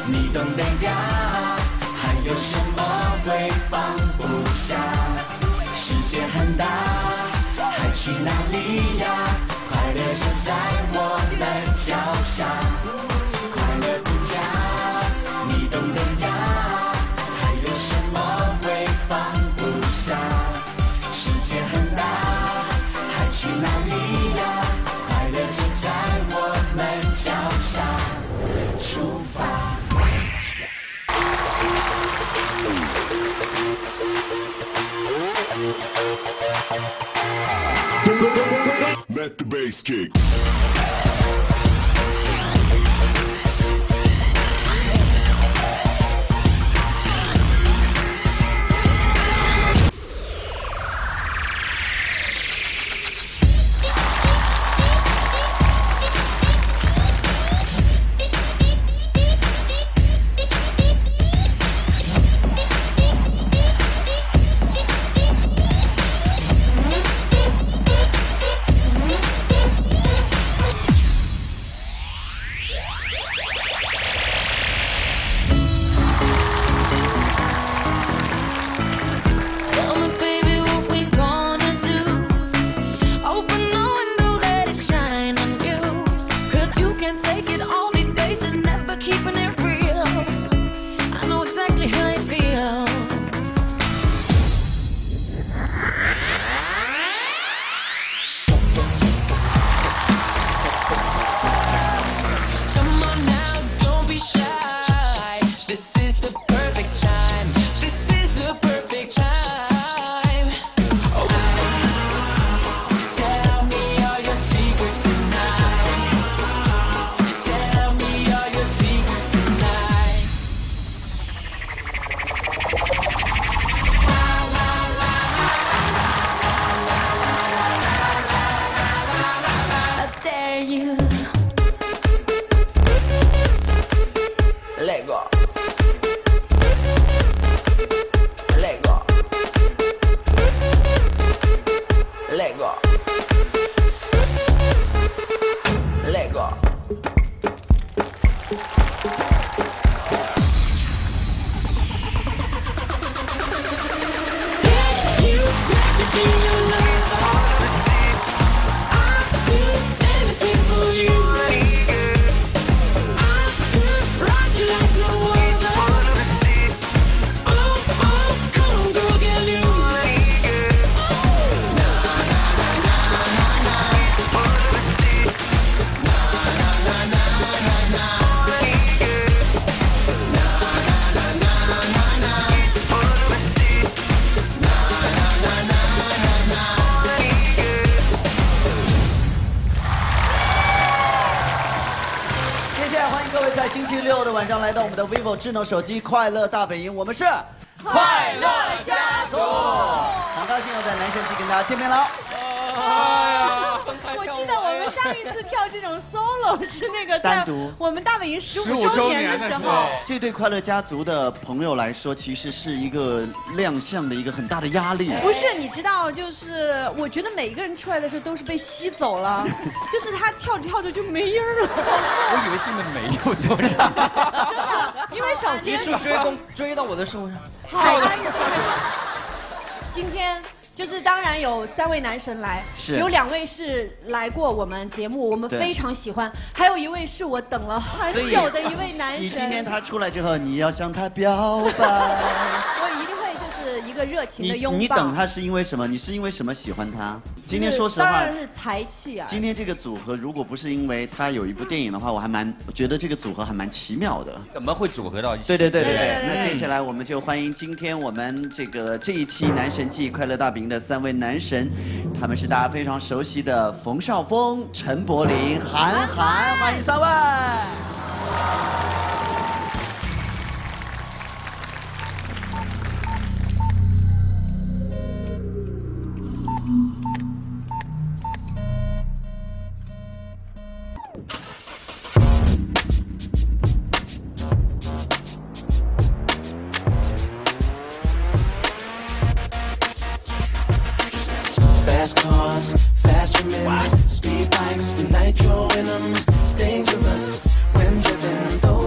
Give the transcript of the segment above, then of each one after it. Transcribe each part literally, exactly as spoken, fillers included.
你懂得呀，还有什么会放不下？世界很大，还去哪里呀？快乐就在我们脚下，快乐不假，你懂得呀，还有什么会放不下？世界很大，还去哪里呀？快乐就在我们脚下，出发。 Let the bass kick. 晚上来到我们的 vivo 智能手机快乐大本营，我们是快乐家族， 很高兴又在男神季跟大家见面了。 哎呀，我记得我们上一次跳这种 solo 是那个单独我们大本营十五周年的时候。 这对快乐家族的朋友来说，其实是一个亮相的一个很大的压力。 不是，你知道，就是我觉得每一个人出来的时候都是被吸走了，就是他跳着跳着就没音儿了。 我以为是你们没有做上， 真的，因为首先一束追风追到我的手上。 好安静。今天。就是当然有三位男神来， 是有两位是来过我们节目，我们非常喜欢，还有一位是我等了很久的一位男神。 你今天他出来之后，你要向他表白。 我一定会就是一个热情的拥抱。 你, 你等他是因为什么？你是因为什么喜欢他？今天说实话， 当然是才气啊。 今天这个组合如果不是因为他有一部电影的话，我还蛮我觉得这个组合还蛮奇妙的。 怎么会组合到一起？ 对对对对 对, 对, 对, 对。那接下来我们就欢迎今天我们这个这一期男神季快乐大本营的三位男神，他们是大家非常熟悉的冯绍峰、陈柏霖、韩寒，欢迎三位。 Fast cars, fast women, speed bikes with nitro in them. Dangerous when driven, though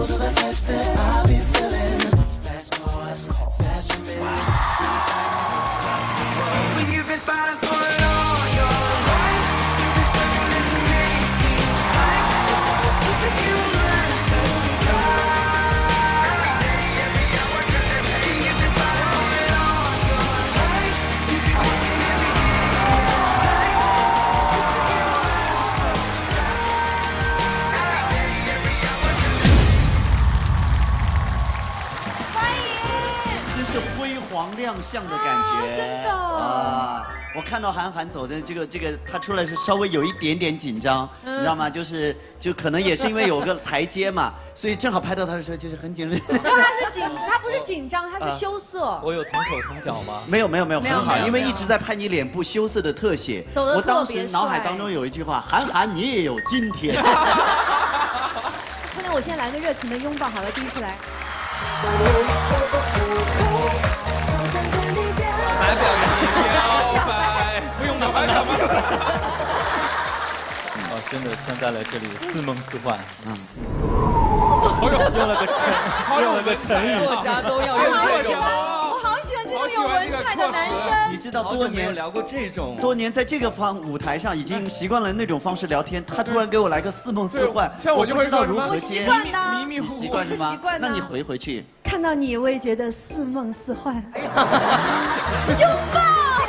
是辉煌亮相的感觉， 真的啊！我看到韩寒走的这个这个，他出来是稍微有一点点紧张，你知道吗？就是就可能也是因为有个台阶嘛，所以正好拍到他的时候就是很紧张。 他是紧，他不是紧张，他是羞涩。 我有同手同脚吗？ 没有没有没有，很好， 没有没有因为一直在拍你脸部羞涩的特写。 走得我当特别时脑海帅当中有一句话：韩寒你也有今天。 不能，我先来个热情的拥抱好了，第一次来。 来表演表白，不用的，不用的。哦，真的站在了这里，似梦似幻。嗯，用了个成，用了个成语，作家都要用这种。 我好喜欢这种有文采的男生。 你知道好久没有多年聊过这种， 多年在这个方舞台上已经习惯了那种方式聊天，他突然给我来个似梦似幻， 像我就会不知道说什么我如何接。 习惯的， 你迷迷糊糊习惯是吗？ 我是习惯的那你回回去。 看到你我也觉得似梦似幻。拥抱。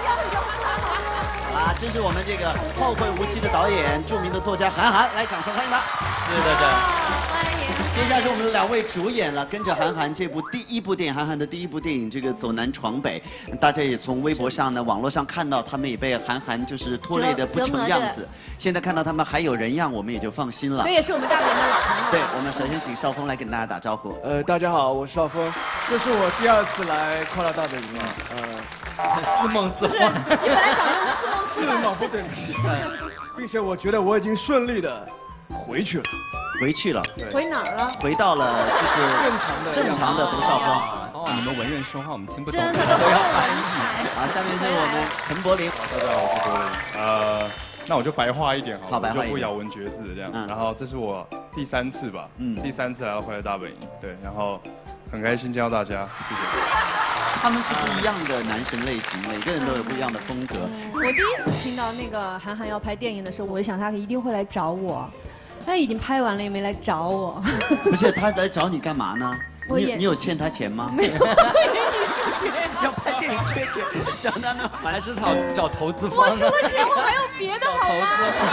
啊，这是我们这个后会无期的导演，著名的作家韩寒，来掌声欢迎他。 谢谢大家。 欢迎。 接下来是我们的两位主演了，跟着韩寒这部第一部电影，韩寒的第一部电影这个走南闯北，大家也从微博上呢、网络上看到他们也被韩寒就是拖累的不成样子。现在看到他们还有人样，我们也就放心了这。也是我们大连的老朋友。 对，我们首先请邵峰来跟大家打招呼。 呃，大家好，我是邵峰，这是我第二次来快乐大本营了。呃， 似梦似幻。 你本来想用似梦似幻。 是吗？不对不起，并且我觉得我已经顺利的回去了， 回去了， 回哪儿了？ 回到了就是正常的正常的冯绍峰。 哦，你们文人说话我们听不懂， 真的都都要翻译。 好，下面是我们陈柏霖。 大家好，我是柏霖。呃，那我就白话一点好了， 好白话一点我就不咬文嚼字这样。 嗯然后这是我第三次吧， 嗯嗯，第三次来到快乐大本营，对，然后很开心见到大家，谢谢。 他们是不一样的男神类型，每个人都有不一样的风格。 我第一次听到那个韩寒要拍电影的时候，我就想他一定会来找我。他已经拍完了，也没来找我。 不是他来找你干嘛呢？ 我也你有你有欠他钱吗？ 没有， 要拍电影缺钱，找他那还还是找找投资方我除了结婚还有别的好吗？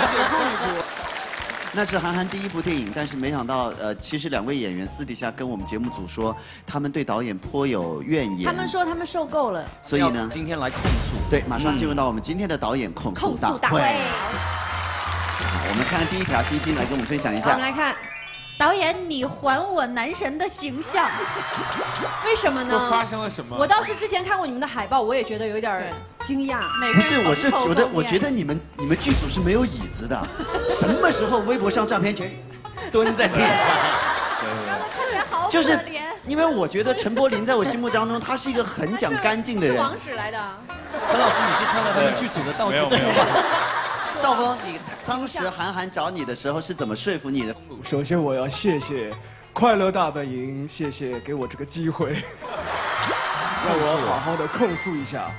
那是韩寒第一部电影，但是没想到，呃，其实两位演员私底下跟我们节目组说，他们对导演颇有怨言。 他们说他们受够了。 所以呢， 今天来控诉。 对，马上进入到我们今天的导演控诉控大会。 诉大会。 我们看看第一条，星星来跟我们分享一好，我们下。 来看， 导演，你还我男神的形象， 为什么呢？ 都发生了什么？ 我倒是之前看过你们的海报，我也觉得有点儿惊讶。 每个人不是，我是蓬头觉得， 垢面我觉得你们你们剧组是没有椅子的，什么时候微博上照片全蹲在地上。 让他看起来好可就是怜。 因为我觉得陈柏霖在我心目当中，他是一个很讲干净的人。 是网址来的。 何老师，你是穿了他们剧组的道具服没有没有吗？ 邵峰，你当时韩寒找你的时候是怎么说服你的？ 首先我要谢谢快乐大本营，谢谢给我这个机会，让我好好的控诉一下。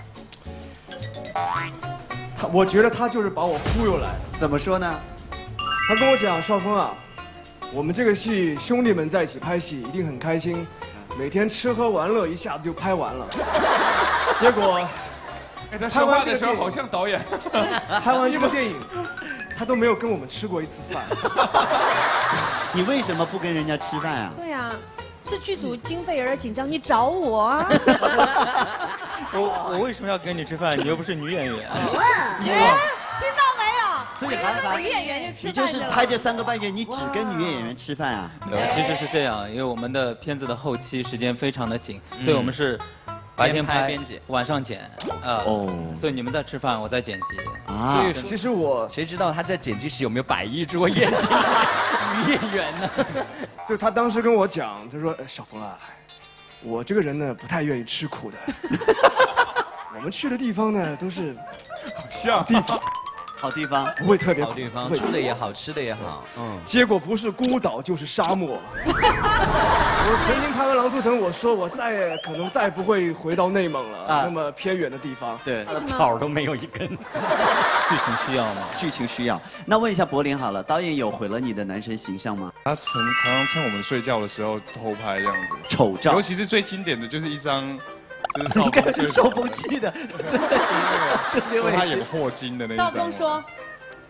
他，我觉得他就是把我忽悠来。 怎么说呢？ 他跟我讲，邵峰啊，我们这个戏兄弟们在一起拍戏一定很开心，每天吃喝玩乐一下子就拍完了。结果哎，他说话的时候好像导演。 拍完这部电影，他都没有跟我们吃过一次饭。 你为什么不跟人家吃饭啊？ 对呀、是剧组经费有点紧张，你找我啊。 我我为什么要跟你吃饭？你又不是女演员。 你听到没有？ 所以韩寒， 女演员就吃你就饭去了。 是拍这三个半月，你只跟女演员吃饭啊？ 呃，其实是这样，因为我们的片子的后期时间非常的紧，所以我们是白天拍边剪， 晚上剪。呃， 哦所以你们在吃饭，我在剪辑。 啊所以其实我谁知道他在剪辑时有没有百亿之我演技女演员呢？ 就他当时跟我讲，他说：“哎小峰啊，我这个人呢不太愿意吃苦的。我们去的地方呢都是好像地方， 好地方。 不会特别苦。 好地方， 不会住的也好，吃的也好。嗯， 结果不是孤岛就是沙漠。我曾经拍完《狼图腾》，我说我再也可能再也不会回到内蒙了， 啊那么偏远的地方。 对， 草都没有一根。剧情需要吗？ 剧情需要。那问一下柏霖好了，导演有毁了你的男神形象吗？ 他常常常趁我们睡觉的时候偷拍这样子， 丑照尤，其是最经典的就是一张，就是邵应该峰是受风气的。对， 说他演霍金的那一张。 邵峰说，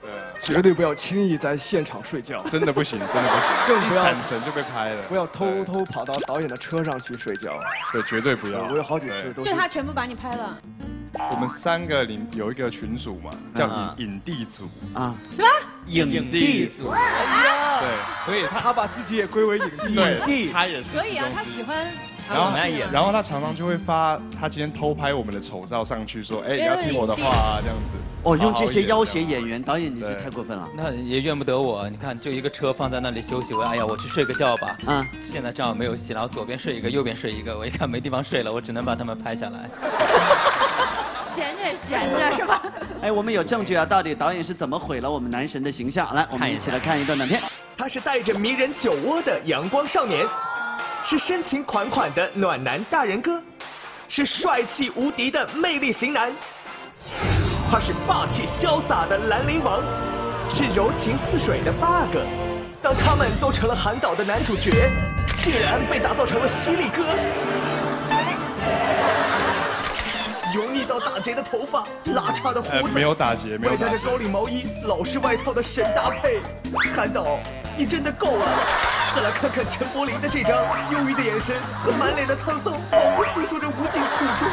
对啊， 绝对不要轻易在现场睡觉， 真的不行，真的不行， 更不要一闪神就被拍了， 不要偷偷跑到导演的车上去睡觉， 对，绝对不要。 我有好几次都是。 所以他全部把你拍了。 我们三个里有一个群组嘛，叫影影帝组啊， 什么？ 影帝组。 对，所以他他把自己也归为影帝， 影帝，他也是。 可以啊，他喜欢。 然后，然后他常常就会发他今天偷拍我们的丑照上去，说：“哎，你要听我的话啊，这样子。” 哦，用这些要挟演员，导演你这太过分了。 那也怨不得我，你看，就一个车放在那里休息，我哎呀，我去睡个觉吧。嗯，现在正好没有戏，然后左边睡一个，右边睡一个，我一看没地方睡了，我只能把他们拍下来。 闲着闲着是吧？ 哎，我们有证据啊，到底导演是怎么毁了我们男神的形象？来，我们一起来看一段短片。 他是带着迷人酒窝的阳光少年。是深情款款的暖男大人哥，是帅气无敌的魅力型男，他是霸气潇洒的兰陵王，是柔情似水的 bug。当他们都成了韩导的男主角，竟然被打造成了犀利哥。油腻到打结的头发，拉碴的胡子， 呃、没有打结，没有打结。 外加着高领毛衣、老式外套的神搭配，韩导，你真的够了！再来看看陈柏霖的这张忧郁的眼神和满脸的沧桑，仿佛诉说着无尽苦衷。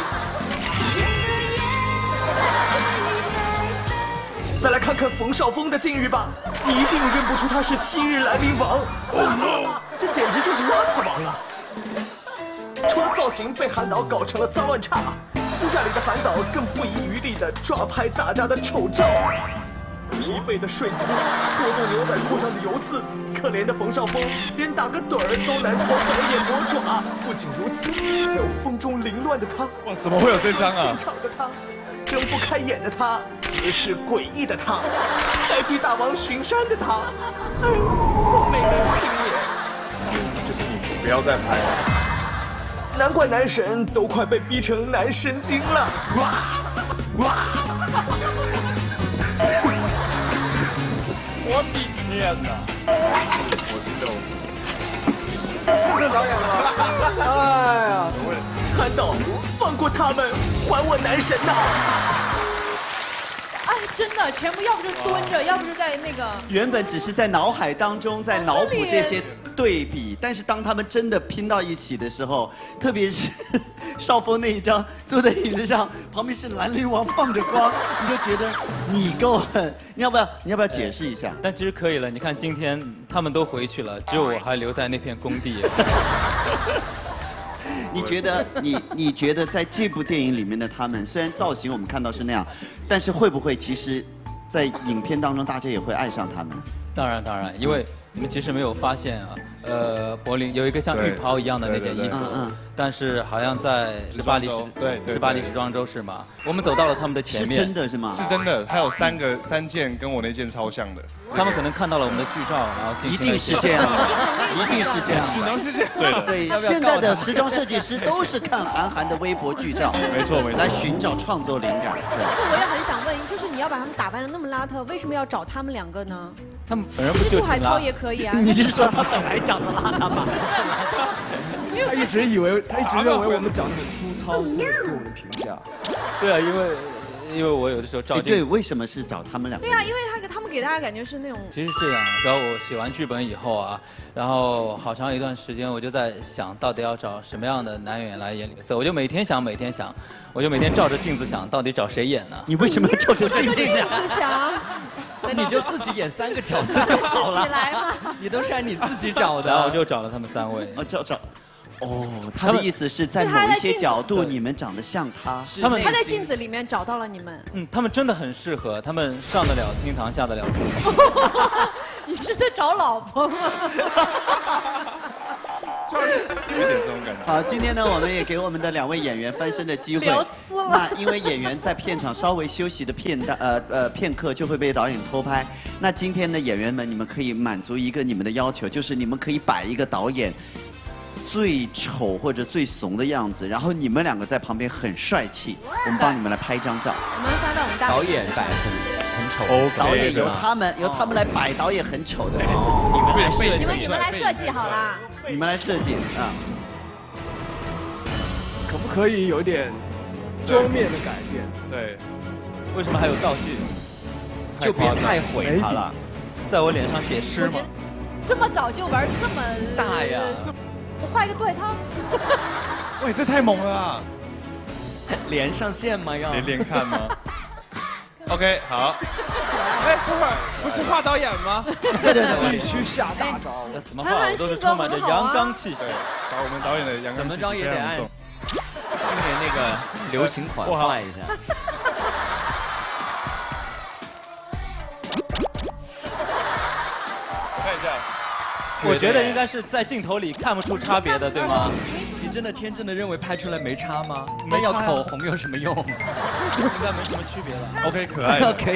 再来看看冯绍峰的境遇吧，你一定认不出他是昔日兰陵王。Oh, 这简直就是邋遢王了！除了造型被韩导搞成了脏乱差，私下里的韩导更不遗余力地抓拍大家的丑照。疲惫的睡姿，过度牛仔裤上的油渍，可怜的冯绍峰连打个盹儿都难逃导演魔爪。不仅如此，还有风中凌乱的他， 哇，怎么会有这张啊？ 现场的他，睁不开眼的他，姿势诡异的他，代替大王巡山的他，哎，我没能幸免。 就是你，不要再拍了。 难怪男神都快被逼成男神经了。哇哇！ 我的天哪！我是豆腐。 是这导演了。哎呀， 韩导，放过他们，还我男神呐！ 哎，真的，全部要不就蹲着，要不就在那个。 原本只是在脑海当中在脑补这些对比，但是当他们真的拼到一起的时候，特别是少峰那一张坐在椅子上，旁边是兰陵王放着光，你就觉得你够狠。你要不要？你要不要解释一下？ 呃、但其实可以了，你看今天他们都回去了，只有我还留在那片工地。 你觉得你你觉得在这部电影里面的他们，虽然造型我们看到是那样，但是会不会其实，在影片当中大家也会爱上他们？ 当然当然，因为你们其实没有发现啊，呃，柏林有一个像浴袍一样的那件衣服，但是好像在十八里时对对十八里时装周是吗？我们走到了他们的前面， 是真的是吗？ 是真的，他有三个三件跟我那件超像的， 他们可能看到了我们的剧照，然后一定是这样，一定是这样， 只能是这样，对对。现在的时装设计师都是看韩寒的微博剧照， 没错没错， 来寻找创作灵感。对。 我也很想问，就是你要把他们打扮的那么邋遢，为什么要找他们两个呢？ 他们本人不就杜海涛也可以啊。 你是说他本来长得邋遢吗？ 他一直以为，他一直认为我们长得很粗糙，对我们评价。 对啊，因为因为我有的时候照镜。 对，为什么是找他们两个？ 对啊，因为他他们给大家感觉是那种。 其实是这样，主要我写完剧本以后啊，然后好长一段时间我就在想到底要找什么样的男演员来演李克瑟，我就每天想，每天想，我就每天照着镜子想到底找谁演呢？ 你为什么要照着镜子想？ 想。 那你就自己演三个角色就好了。 起来嘛， 你都是按你自己找的。然后我就找了他们三位。 哦，找找。哦，他的意思是在某一些角度你们长得像他。 他们他在镜子里面找到了你们。 嗯，他们真的很适合，他们上得了厅堂，下得了厨房。你是在找老婆吗？ 有点这种感觉。 好，今天呢，我们也给我们的两位演员翻身的机会。那因为演员在片场稍微休息的片段，呃呃片刻就会被导演偷拍。那今天的演员们，你们可以满足一个你们的要求，就是你们可以摆一个导演最丑或者最怂的样子，然后你们两个在旁边很帅气，我们帮你们来拍一张照。 我们发到我们大导演摆很很丑， 导演由他们由他们来摆导演很丑的。 你们来设计， 你们你们来设计好啦。 你们来设计啊。 可不可以有点妆面的改变？ 对， 为什么还有道具？ 就别太毁他了， 在我脸上写诗吗？ 这么早就玩这么大呀！ 我画一个杜海涛。 喂，这太猛了啊！ 连上线吗？要连连看吗 ？OK， 好。 哎，等会儿不是画导演吗？ 对对对，必须下大招。 怎么画我都是充满着阳刚气息。 把我们导演的阳刚气息怎么着也得按重今年那个流行款画一下。 看一下。 我觉得应该是在镜头里看不出差别的，对吗？ 你真的天真的认为拍出来没差吗？那要口红有什么用？ 应该没什么区别了。 OK， 可爱的。 OK。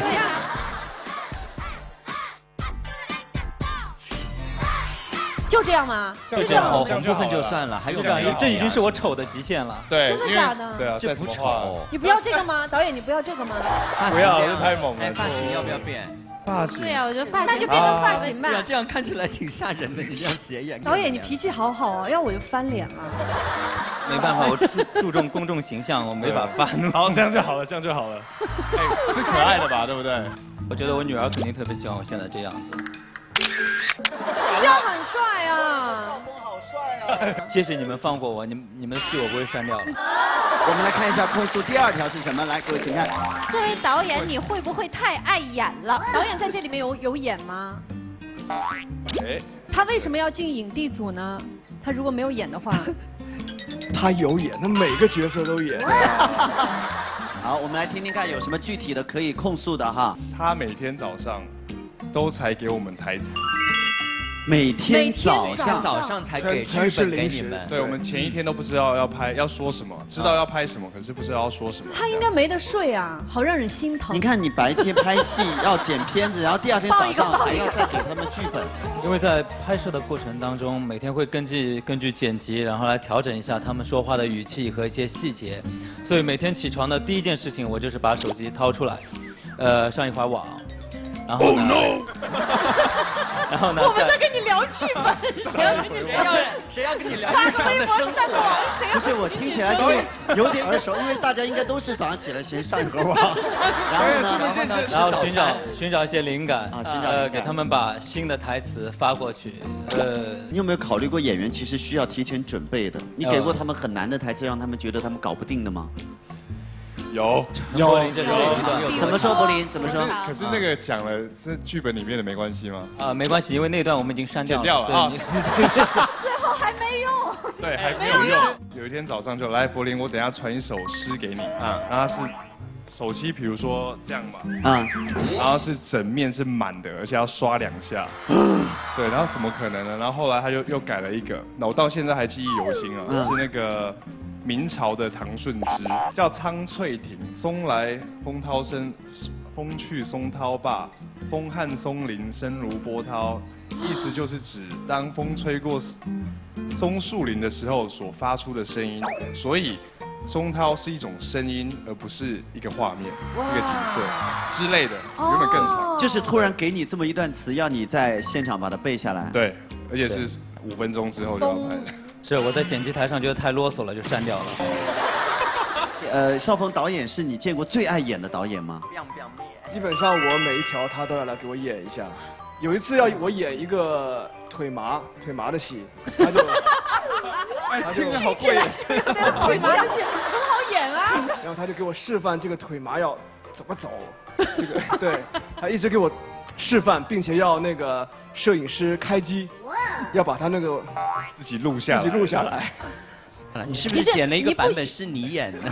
就这样吗？ 就这样，口红部分就算了，还有这样，这已经是我丑的极限了。 对， 真的假的？ 对啊， 这不丑。 你不要这个吗？导演，你不要这个吗？ 不要，这太猛了。 哎，发型要不要变？ 发型。 对呀，我觉得发型那就变成发型吧。 这样看起来挺吓人的，你这样斜眼。 导演，你脾气好好啊，要我就翻脸了。 没办法，我注注重公众形象，我没法发怒。 好，这样就好了，这样就好了。哎，是可爱的吧？对不对？ 我觉得我女儿肯定特别喜欢我现在这样子。 这样很帅啊！ 少峰好帅啊！ 谢谢你们放过我，你们你们的戏我不会删掉的。 我们来看一下控诉第二条是什么？来，各位请看。 作为导演，你会不会太爱演了？ 导演在这里面有有演吗？ 哎， 他为什么要进影帝组呢？他如果没有演的话， 他有演，他每个角色都演。 好，我们来听听看有什么具体的可以控诉的哈。 他每天早上都才给我们台词。 每天早上早上才给剧本给你们， 对，我们前一天都不知道要拍要说什么，知道要拍什么，可是不知道要说什么。 他应该没得睡啊，好让人心疼。 你看，你白天拍戏要剪片子，然后第二天早上还要再给他们剧本。 因为在拍摄的过程当中，每天会根据根据剪辑，然后来调整一下他们说话的语气和一些细节，所以每天起床的第一件事情，我就是把手机掏出来，呃，上一会儿网。然后呢？ Oh no. 然后呢？ 我们在跟你聊剧本，谁要谁要谁要跟你聊发日常微博的生上网，谁不要？ 是我听起来就有点耳熟，因为大家应该都是早上起来先上一会儿网，然后呢， 然后呢，然后寻找寻找一些灵感啊，寻找呃，给他们把新的台词发过去。呃， 你有没有考虑过演员其实需要提前准备的？你给过他们很难的台词，让他们觉得他们搞不定的吗？ 有有有， 怎么说柏林？怎么说？ 可是那个讲了是剧本里面的，没关系吗？ 啊，没关系，因为那段我们已经删掉了。 剪掉了啊。 最后还没用。 对，还没有用。有一天早上就来柏林，我等下传一首诗给你啊，然后是手机，比如说这样嘛，啊，然后是整面是满的，而且要刷两下。对，然后怎么可能呢？然后后来他又又改了一个，那我到现在还记忆犹新啊，是那个。 明朝的唐顺之叫苍翠亭，松来风涛生，风去松涛罢，风撼松林声如波涛。意思就是指当风吹过松树林的时候所发出的声音，所以松涛是一种声音，而不是一个画面、一个景色之类的，原本更长。 就是突然给你这么一段词，要你在现场把它背下来。 对，而且是五分钟之后就要拍的。 是我在剪辑台上觉得太啰嗦了，就删掉了。 呃，邵峰导演是你见过最爱演的导演吗？ 基本上我每一条他都要来给我演一下。有一次要我演一个腿麻腿麻的戏，他就， 哎，听着好过瘾。 腿麻的戏很好演啊。 然后他就给我示范这个腿麻要怎么走，这个对，他一直给我示范，并且要那个摄影师开机，要把他那个。 自己录下来， 自己录下来。 你是不是剪了一个版本是你演的？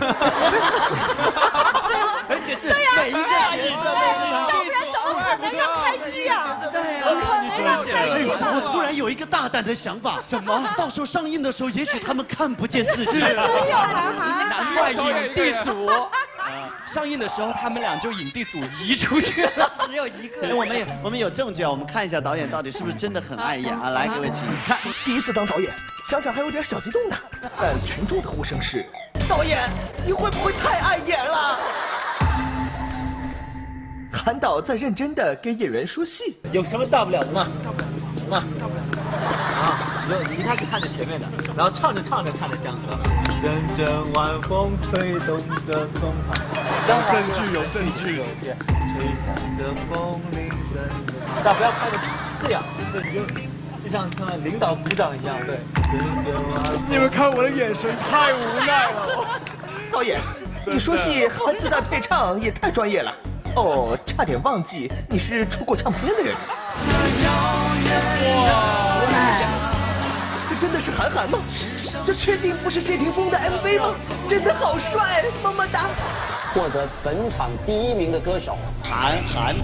而且是每一个角色都是他。 要不然怎么可能让开机啊？对啊， 你说我突然有一个大胆的想法，什么？到时候上映的时候，也许他们看不见自己。 难怪影帝组。 上映的时候，他们俩就影帝组移出去了，只有一个。 我们有我们有证据啊，我们看一下导演到底是不是真的很爱演啊！来，各位请看， 第一次当导演，想想还有点小激动呢。但群众的呼声是：导演，你会不会太爱演了？韩导在认真的给演员说戏， 有什么大不了的吗？嘛， 啊。 你一开始看着前面的，然后唱着唱着看着江河，阵阵晚风吹动着松涛， 有证据，有证据， 吹响着风铃声。大家不要拍的这样，对，你就就像看领导鼓掌一样，对。 你们看我的眼神太无奈了。 导演，你说戏还自带配唱，也太专业了。哦，差点忘记你是出过唱片的人。哇！这真的是韩寒吗？这确定不是谢霆锋的 M V 吗？真的好帅，么么哒！ 获得本场第一名的歌手韩寒。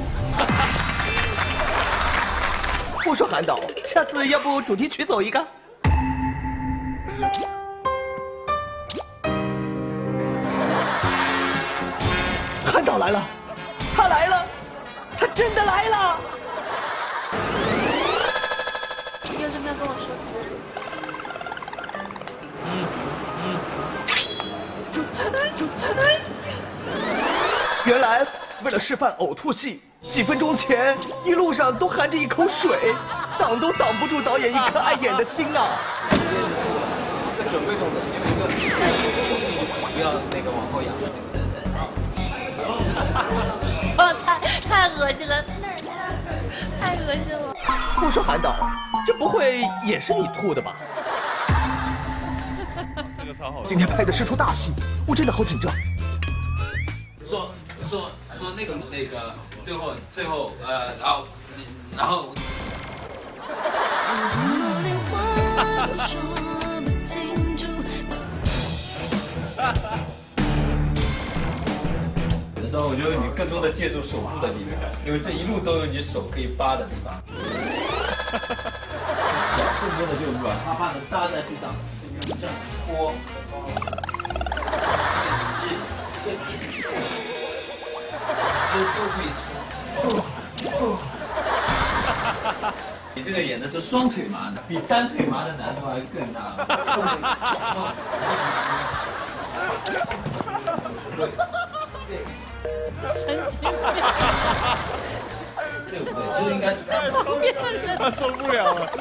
我说韩导，下次要不主题曲走一个？韩导来了，他来了，他真的来了！ 你有什么要跟我说的？ 原来为了示范呕吐戏，几分钟前一路上都含着一口水，挡都挡不住导演一颗爱演的心啊！ 这个准备动作，前面一个不要那个往后仰。 哦，太太恶心了，那儿那儿太恶心了。 我说韩导，这不会也是你吐的吧？ 这个超好。 今天拍的是出大戏，我真的好紧张。 说说说那个那个，最后最后呃，然后然后。 有时候我觉得你更多的借助手部的力量，因为这一路都有你手可以扒的地方。更多的就软趴趴的扎在地上，就这样拖。吃都可以吃。你这个演的是双腿麻的，比单腿麻的难度还更大。 神经病！ 对不对？其实应该旁边的人他受不了了。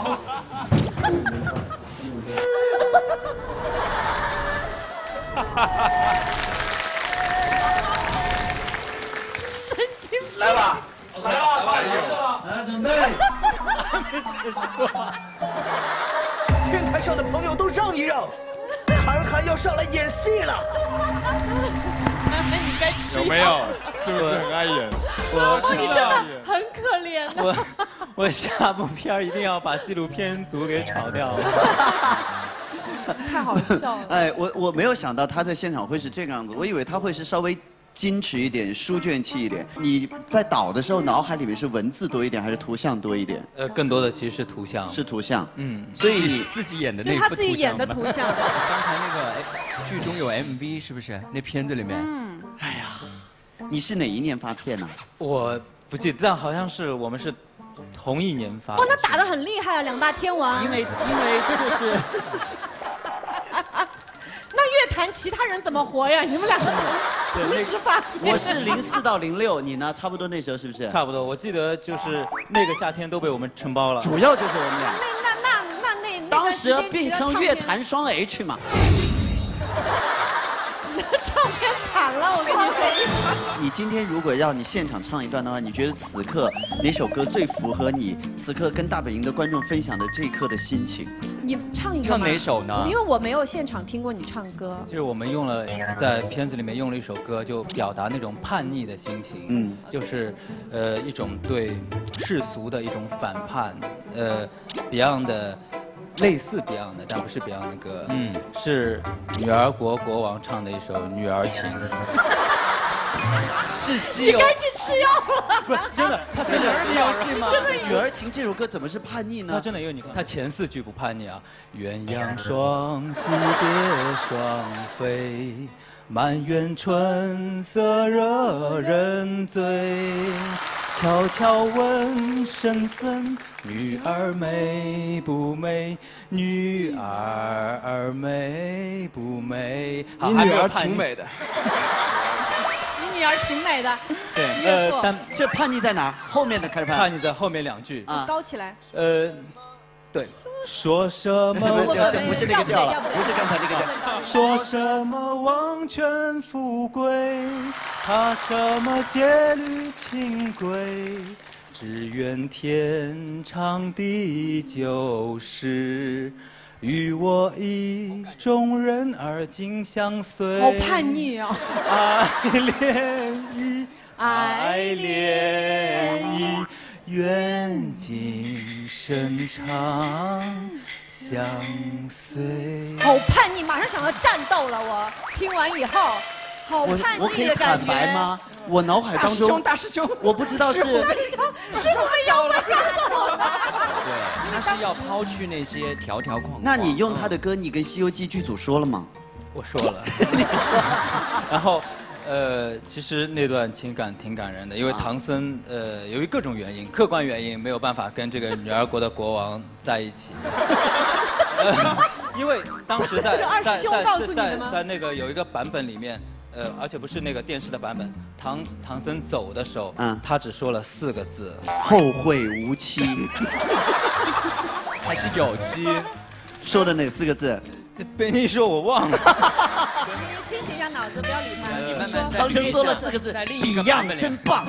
神经病！ 来吧，来吧， 来吧，来准备。 天台上的朋友都让一让，韩寒要上来演戏了。 你该吃有没有？是不是很爱演？ 老公，你真的很可怜。 我我下部片一定要把纪录片组给炒掉了。 太好笑了。 哎，我我没有想到他在现场会是这个样子，我以为他会是稍微矜持一点、书卷气一点。你在导的时候，脑海里面是文字多一点，还是图像多一点？ 呃，更多的其实是图像。 是图像， 嗯。 所以你自己演的那他自己演的图像。 刚才那个剧中有 M V 是不是？那片子里面。 嗯。 哎呀，你是哪一年发片呢？ 我不记得，但好像是我们是同一年发。 哇，那打得很厉害啊，两大天王。 因为因为就是。 那乐坛其他人怎么活呀？你们俩同时发片。 我是零四到零六，你呢？差不多那时候是不是？ 差不多，我记得就是那个夏天都被我们承包了。 主要就是我们俩。 那那那那那当时并称乐坛双 H 嘛。 你的唱片惨了，我跟你说。 你今天如果要你现场唱一段的话，你觉得此刻哪首歌最符合你此刻跟大本营的观众分享的这一刻的心情？ 你唱一个。 唱哪首呢？ 因为我没有现场听过你唱歌。 就是我们用了在片子里面用了一首歌，就表达那种叛逆的心情。嗯，就是呃一种对世俗的一种反叛。呃 ，Beyond 的。类似 Beyond 的，但不是 Beyond 的歌，嗯，是女儿国国王唱的一首《女儿情》， 是西游。 你该去吃药了。 不是真的，它是《西游记》吗？ 真的，《女儿情》这首歌怎么是叛逆呢？ 它真的有你看，它前四句不叛逆啊，鸳鸯双栖蝶双飞，满园春色惹人醉。悄悄问圣僧，女儿美不美？女儿美不美？ 你女儿挺美的。 你女儿挺美的。 对，呃， 但这叛逆在哪？后面的开始叛。 叛逆在后面两句啊，高起来。 呃。 对，说什么？ 不不是那个调了，不是刚才那个调。 说什么王权富贵，怕什么戒律清规，只愿天长地久时。 与我意中人而今相随。 好叛逆啊！ 爱恋意，爱恋意，愿今生长相随。 好叛逆，马上想要战斗了。我听完以后，好叛我可以逆的感觉。 坦白吗？我脑海当中， 大师兄，大师兄， 我不知道是。 师傅们要我杀我呢。 对，他是要抛去那些条条框框。 那你用他的歌，你跟《西游记》剧组说了吗？ 我说了。你说。然后，呃，其实那段情感挺感人的，因为唐僧呃由于各种原因，客观原因没有办法跟这个女儿国的国王在一起。呃、因为当时在是二师兄告诉你的吗？ 在在那个有一个版本里面。 呃，而且不是那个电视的版本，唐唐僧走的时候，嗯，他只说了四个字： 后会无期。 还是有期？ 说的哪四个字？ 被你说我忘了。 你清醒一下脑子，不要理他。 你慢慢唐僧说了四个字：Beyond 真棒。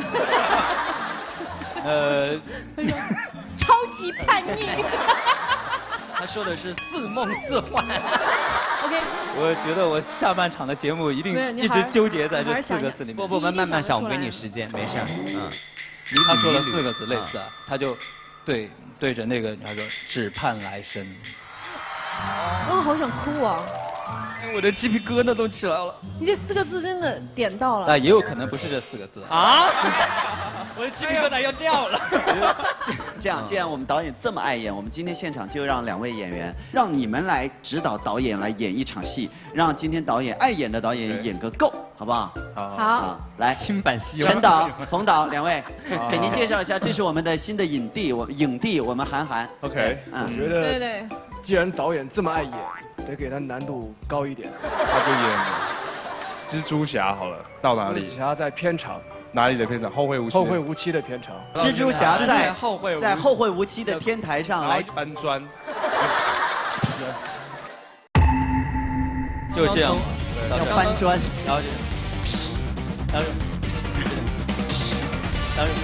呃， 超级叛逆。 他说的是似梦似幻。 OK。 我觉得我下半场的节目一定一直纠结在这四个字里面。 不不不，慢慢想，我给你时间，没事。嗯。 他说了四个字类似的，他就对对着那个他说只盼来生。 哦，好想哭啊！ 我的鸡皮疙瘩都起来了。 你这四个字真的点到了。 那也有可能不是这四个字啊！我的鸡皮疙瘩要掉了。 这样，既然我们导演这么爱演，我们今天现场就让两位演员，让你们来指导导演来演一场戏，让今天导演爱演的导演演个够，好不好？ 好。 好，来， 新版《西游记》。 陈导、冯导两位，给您介绍一下，这是我们的新的影帝，我影帝我们韩寒。 OK， 我觉得， 对对， 既然导演这么爱演，得给他难度高一点。 他就演蜘蛛侠好了，到哪里？ 蜘蛛侠在片场。 哪里的片场？后会无期。 后会无期的片场。 蜘蛛侠在后会在后会无期的天台上来搬砖。 就这样， 要搬砖， 然后就，然后就，然后就，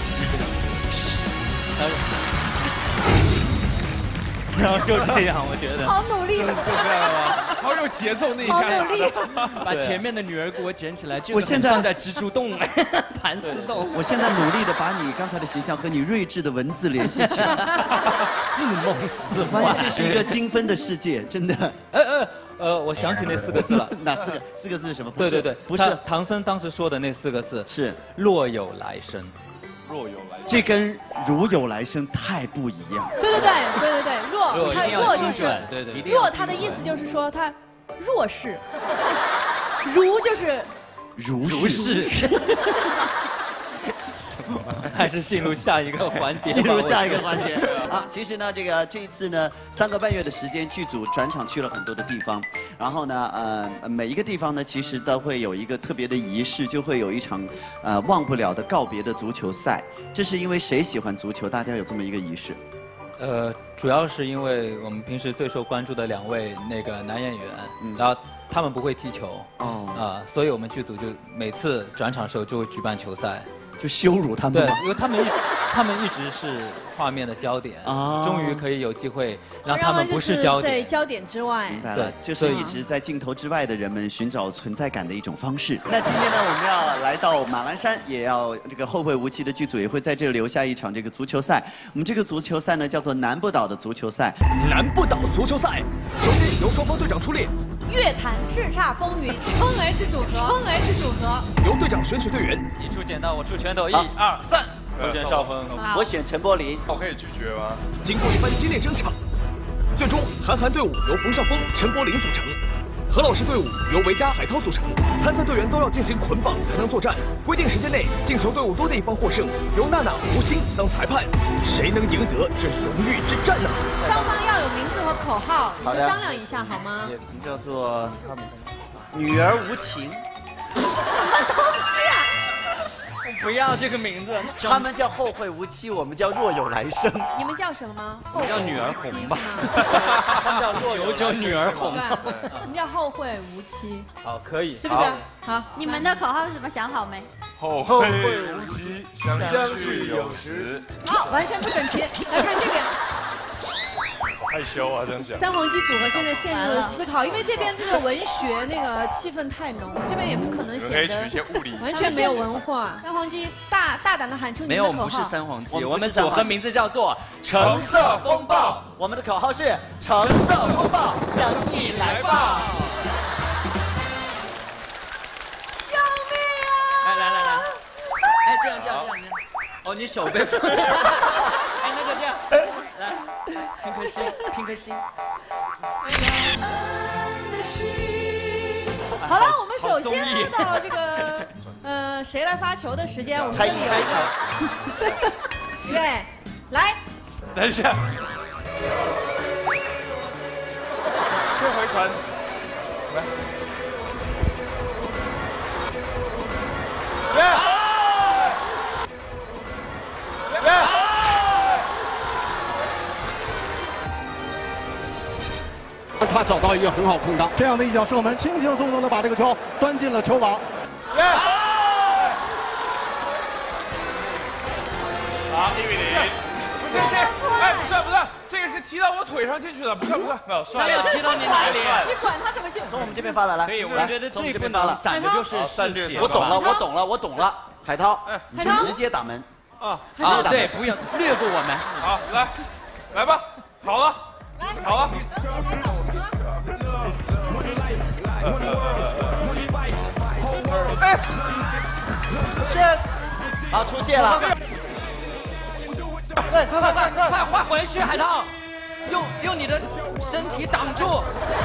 然后就。 然后就这样，我觉得好努力， 就这样吧，好有节奏那一下， 好努力， 把前面的女儿给我捡起来， 我现在像在蜘蛛洞，盘丝洞。 我现在努力的把你刚才的形象和你睿智的文字联系起来， 似梦似幻。 发现这是一个精分的世界，真的。 呃呃呃，我想起那四个字了， 哪四个？四个字是什么？ 对对对， 不是唐僧当时说的那四个字是若有来生。 若有来生， 这跟如有来生太不一样。 对对对对对对，弱，它弱就是， 对对， 弱它的意思就是说它弱势，如就是如是。什么？还是进入下一个环节？ 进入下一个环节啊！其实呢，这个这一次呢，三个半月的时间，剧组转场去了很多的地方。然后呢，呃，每一个地方呢，其实都会有一个特别的仪式，就会有一场呃忘不了的告别的足球赛。这是因为谁喜欢足球？大家有这么一个仪式？ 呃，主要是因为我们平时最受关注的两位那个男演员，嗯、然后他们不会踢球哦啊、呃，所以我们剧组就每次转场的时候就会举办球赛。 就羞辱他们， 对，因为他们一，他们一直是画面的焦点，啊，终于可以有机会让他们不是焦点， 在焦点之外。 明白了，就是一直在镜头之外的人们寻找存在感的一种方式。那今天呢，我们要来到马栏山，也要这个后会无期的剧组也会在这里留下一场这个足球赛。我们这个足球赛呢，叫做南不倒的足球赛。 南不倒足球赛，首先由双方队长出列。 乐坛叱咤风云，冲 H 组合，冲 H 组合， 由队长选取队员。 你出剪刀，我出拳头，一二三。我选邵峰， 我选陈柏霖。 我可以拒绝吗？ 经过一番激烈争抢，最终韩寒队伍由冯绍峰、陈柏霖组成，何老师队伍由韦佳、海涛组成。参赛队员都要进行捆绑才能作战，规定时间内进球队伍多的一方获胜。由娜娜、吴昕当裁判，谁能赢得这荣誉之战呢？ 双方要有名字和口号，你们商量一下好吗？ 叫做“女儿无情”。 什么东西啊？ 不不要这个名字。 他们叫后会无期，我们叫若有来生。 你们叫什么？ 我们叫女儿红吧。 他们叫九九女儿红。 我们叫后会无期。 好，可以， 是不是？好， 你们的口号是什么？想好没？ 后会无期，相聚有时。 好，完全不整齐。来看这边。 害羞啊，这样讲。 三黄鸡组合现在陷入了思考，因为这边这个文学那个气氛太浓，这边也不可能显得完全没有文化。三黄鸡大大胆的喊出你们的口号。 没有，我们不是三黄鸡，我们组合名字叫做橙色风暴。我们的口号是橙色风暴，等你来报。 救命啊！ 来来来来，哎，这样这样这样这样。哦，你手被封。哎，那就这样。来，拼颗心，拼颗心。 好了，我们首先呢到这个呃谁来发球的时间，我们这里有一个，预备，来。 等一下，撤回传，来。 他找到一个很好空档，这样的一脚射门，轻轻松松的把这个球端进了球网。 好，一比零。 不是这，哎，不是不是，这个是踢到我腿上进去的，不是不是， 没有， 他没有踢到你哪里？ 你管他怎么进？ 从我们这边发来，来。 可以，我觉得最不能散的就是士气。 我懂了，我懂了，我懂了。海涛，你就直接打门。 啊啊，对，不用略过我们。 好，来，来吧，好了。好了， 哎，是，好出界了。 快快快快快快回去，海涛，用用你的身体挡住。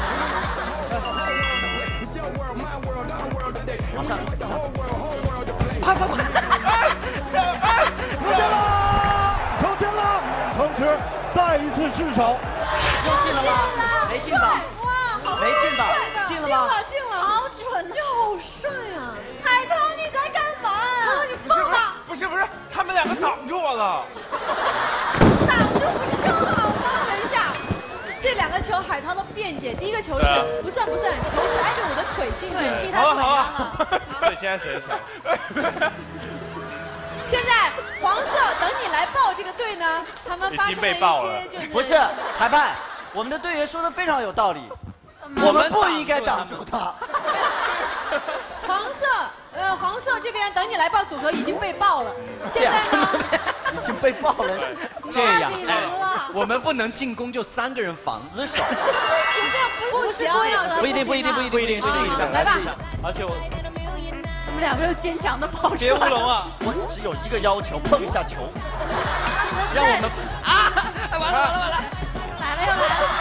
往上， 快快快！ 哎哎，出界了，成进了，城池再一次失手。 又进了吗？没进吧？ 哇， 没进吧？进了吗？ 进了，好准，你好帅啊！ 海涛，你在干嘛？ 你疯了？ 不是不是，他们两个挡住我了。 挡住不是更好吗？等一下，这两个球海涛的辩解，第一个球是不算不算，球是挨着我的腿进去，踢他腿上了。 所以现在谁抢？ 现在黄色等你来报这个队呢，他们发生了一些就是不是裁判，我们的队员说的非常有道理，我们不应该挡住他。 黄色，呃，黄色这边等你来报组合已经被爆了，现在呢已经被爆了， 这样，我们不能进攻就三个人防， 死守。 不行，这样不行， 不一定不一定不一定不一定，试一下， 来吧。 而且我。 我们两个又坚强的跑出来。 别乌龙啊！ 我只有一个要求，碰一下球，让我们啊！完了完了完了！ 来了又来了！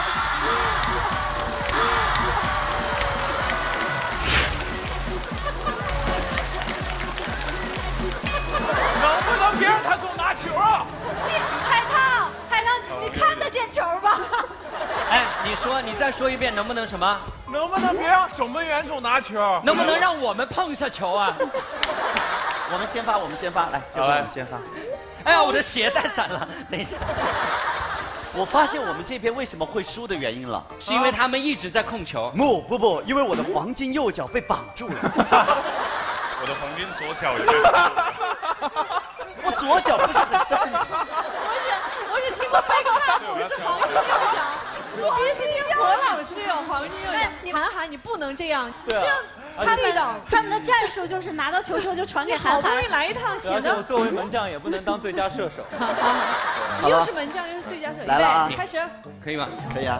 能不能别让他总拿球啊？ 你海涛，海涛，你看得见球吧？ 哎，你说，你再说一遍，能不能什么？ 能不能别让守门员总拿球？ 能不能让我们碰一下球啊？ 我们先发，我们先发，来，就我们先发。 哎呀，我的鞋带散了，等一下。 我发现我们这边为什么会输的原因了， 是因为他们一直在控球。 不不不，因为我的黄金右脚被绑住了。 我的黄金左脚也被绑住了。 我左脚不是很擅长。 我只我只听过贝克汉姆是黄金右脚。我第一次听何老师有黄金右脚，韩寒你不能这样，这样他们他们的战术就是拿到球之后就传给韩寒。 好不容易来一趟，显得我作为门将也不能当最佳射手。 又是门将又是最佳射手， 来了啊！ 开始， 可以吗？ 可以啊。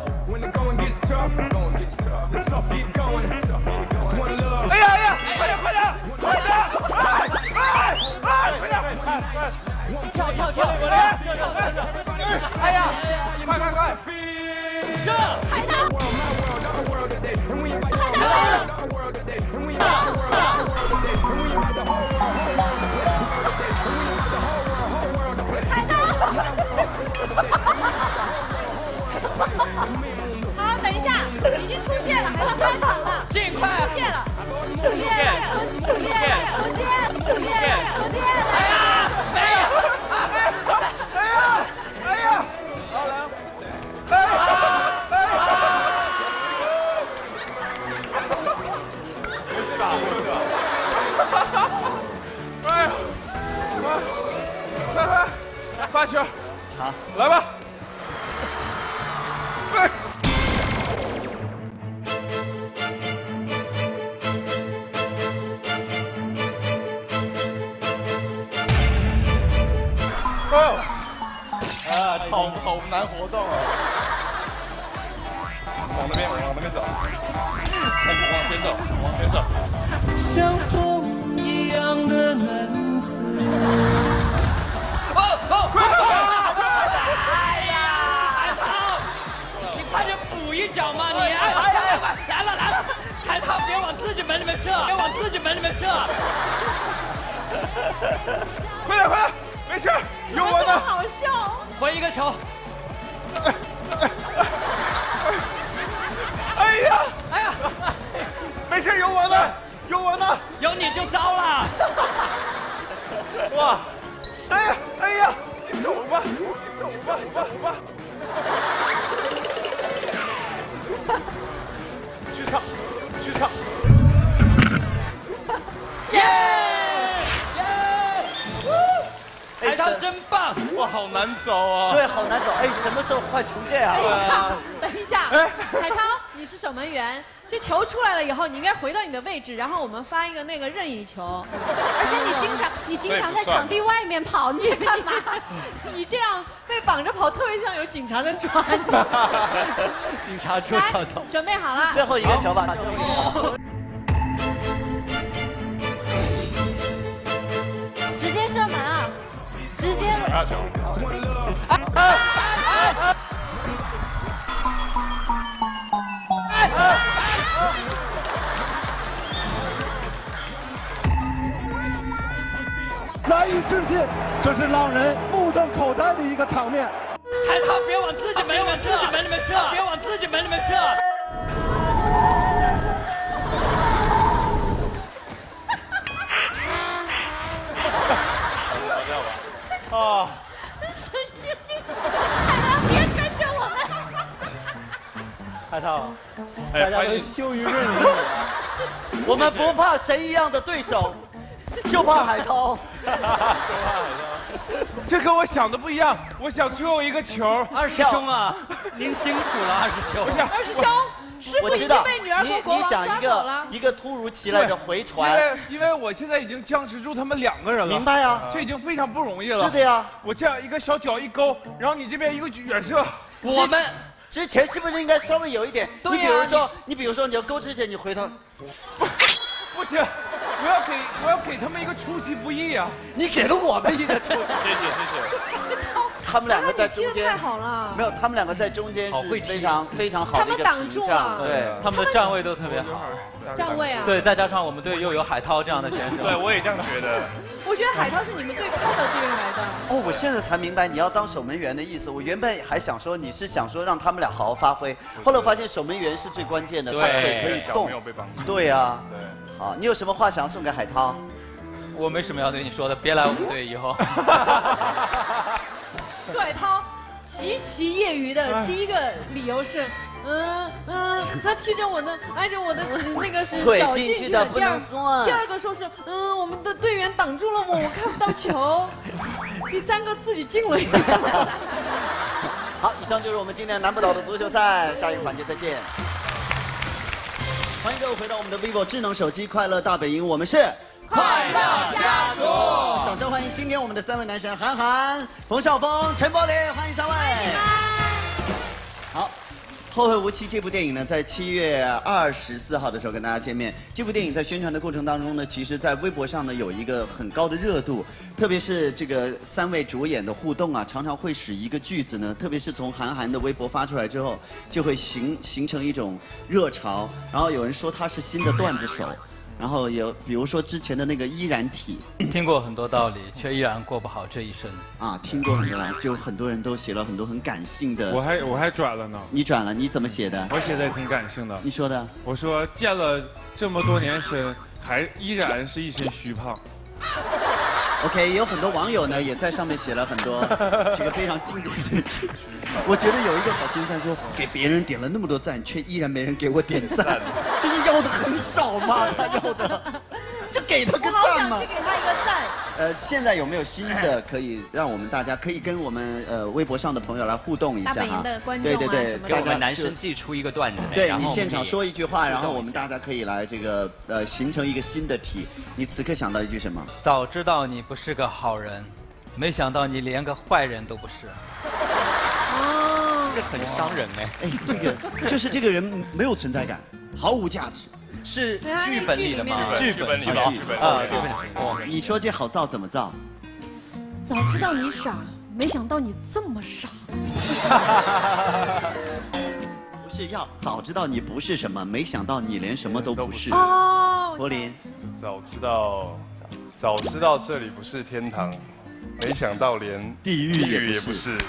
哎呀哎呀，快点快点快点！哎哎哎，快点！ 跳跳跳！ 哎呀，快快快！ 射！ 海涛！ 好，等一下，已经出界了，海涛不要抢了， 尽快出界了，出界了，出界了，出界了，出界了，出界了。 球。 好， 来吧。哎。哦。啊，好好难活动啊。往那边，往那边走。开始往前走，往前走。 像风一样的男子。 哦哦，快快快！哎呀，海涛，你快点补一脚嘛！你哎哎哎，来了来了，海涛别往自己门里面射，别往自己门里面射。 快点快点，没事，有我呢。 好笑。 回一个球。 哎呀， 哎呀， 没事，有我呢，有我呢， 有你就糟了。 哇，哎呀，哎呀，你走吧，你走吧，走吧。去唱，去唱。 耶耶！海涛真棒！ 哇，好难走啊。 对，好难走。哎，什么时候换成这样？ 等一下，等一下，海涛，你是守门员，这球出来了以后，你应该回到你的位置，然后我们发一个那个任意球。 而且你经常，你经常在场地外面跑，你干嘛？ 你这样被绑着跑，特别像有警察在抓你。 警察捉小偷。 准备好了。 最后一个球吧，最后一个。 直接射门啊！直接。 打球。 难以置信，这是让人目瞪口呆的一个场面。 海涛，别往自己门里面射，自己门里面射，别往自己门里面射。 啊！ 神经病！海涛，别跟着我们。 海涛， 哎， 大家都羞于认你。 我们不怕神一样的对手，就怕海涛。 就怕海涛。这跟我想的不一样，我想最后一个球。 二师兄啊，您辛苦了，二师兄。 我想， 二师兄，师傅已经被女儿国国王抓走了。 一个突如其来的回传， 因为因为我现在已经僵持住他们两个人了。 明白呀， 这已经非常不容易了。 是的呀， 我这样一个小脚一勾，然后你这边一个远射， 我们。 之前是不是应该稍微有一点？ 对呀、 你比如说，你比如说，你要勾之前，你回头， 不行，我要给我要给他们一个出其不意啊！ 你给了我们一个出其， 谢谢谢谢。 他们两个在中间， 太好了。 没有，他们两个在中间是非常非常好的一个屏障， 对， 他们的站位都特别好。 站位啊？ 对，再加上我们队又有海涛这样的选手， 对，我也这样觉得。 我觉得海涛是你们队派到这边来的。 哦，我现在才明白你要当守门员的意思。我原本还想说你是想说让他们俩好好发挥，后来我发现守门员是最关键的，他腿可以动。 没有被绑住。 对呀。 对。 好，你有什么话想要送给海涛？ 我没什么要对你说的，别来我们队以后。 杜海涛极其业余的第一个理由是。嗯嗯，他踢着我的，挨着我的那个是脚进去的。第二，第二个说是，嗯，我们的队员挡住了我，我看不到球。第三个自己进了一个。 好，以上就是我们今天南不岛的足球赛，下一个环节再见。欢迎各位回到我们的 vivo 智能手机快乐大本营，我们是快乐家族。 掌声欢迎今天我们的三位男神韩寒、冯绍峰、陈柏霖，欢迎三位。好。后会无期这部电影呢，在七月二十四号的时候跟大家见面。这部电影在宣传的过程当中呢，其实在微博上呢有一个很高的热度，特别是这个三位主演的互动啊，常常会使一个句子呢，特别是从韩寒的微博发出来之后，就会形形成一种热潮。然后有人说他是新的段子手。然后有，比如说之前的那个依然体， 听过很多道理，却依然过不好这一生。 啊，听过很多，就很多人都写了很多很感性的。 我还我还转了呢。 你转了？你怎么写的？ 我写的也挺感性的。 你说的？ 我说健了这么多年身，还依然是一身虚胖。 OK， 有很多网友呢也在上面写了很多这个非常经典的。我觉得有一个好心酸说，给别人点了那么多赞，却依然没人给我点赞，就是要的很少嘛，他要的。 就给他个我好赞嘛想去。给他一个赞。 呃，现在有没有新的可以让我们大家可以跟我们呃微博上的朋友来互动一下大本哈营的观？众对对对啊什么，的给我们男就生寄出一个段子， 对然后你现场说一句话，然后互动一下我们大家可以来这个呃形成一个新的题。你此刻想到一句什么？ 早知道你不是个好人，没想到你连个坏人都不是。 哦， 这很伤人哎。 哎，这个就是这个人没有存在感，毫无价值。 是对他那剧本里的吗？ 剧本里的啊剧本啊， 里剧本里的。 你说这好造怎么造？ 早知道你傻，没想到你这么傻。 不是要早知道你不是什么，没想到你连什么都不是。 哦， 柏林， 早知道，早知道这里不是天堂，没想到连地狱地也不是狱也不是。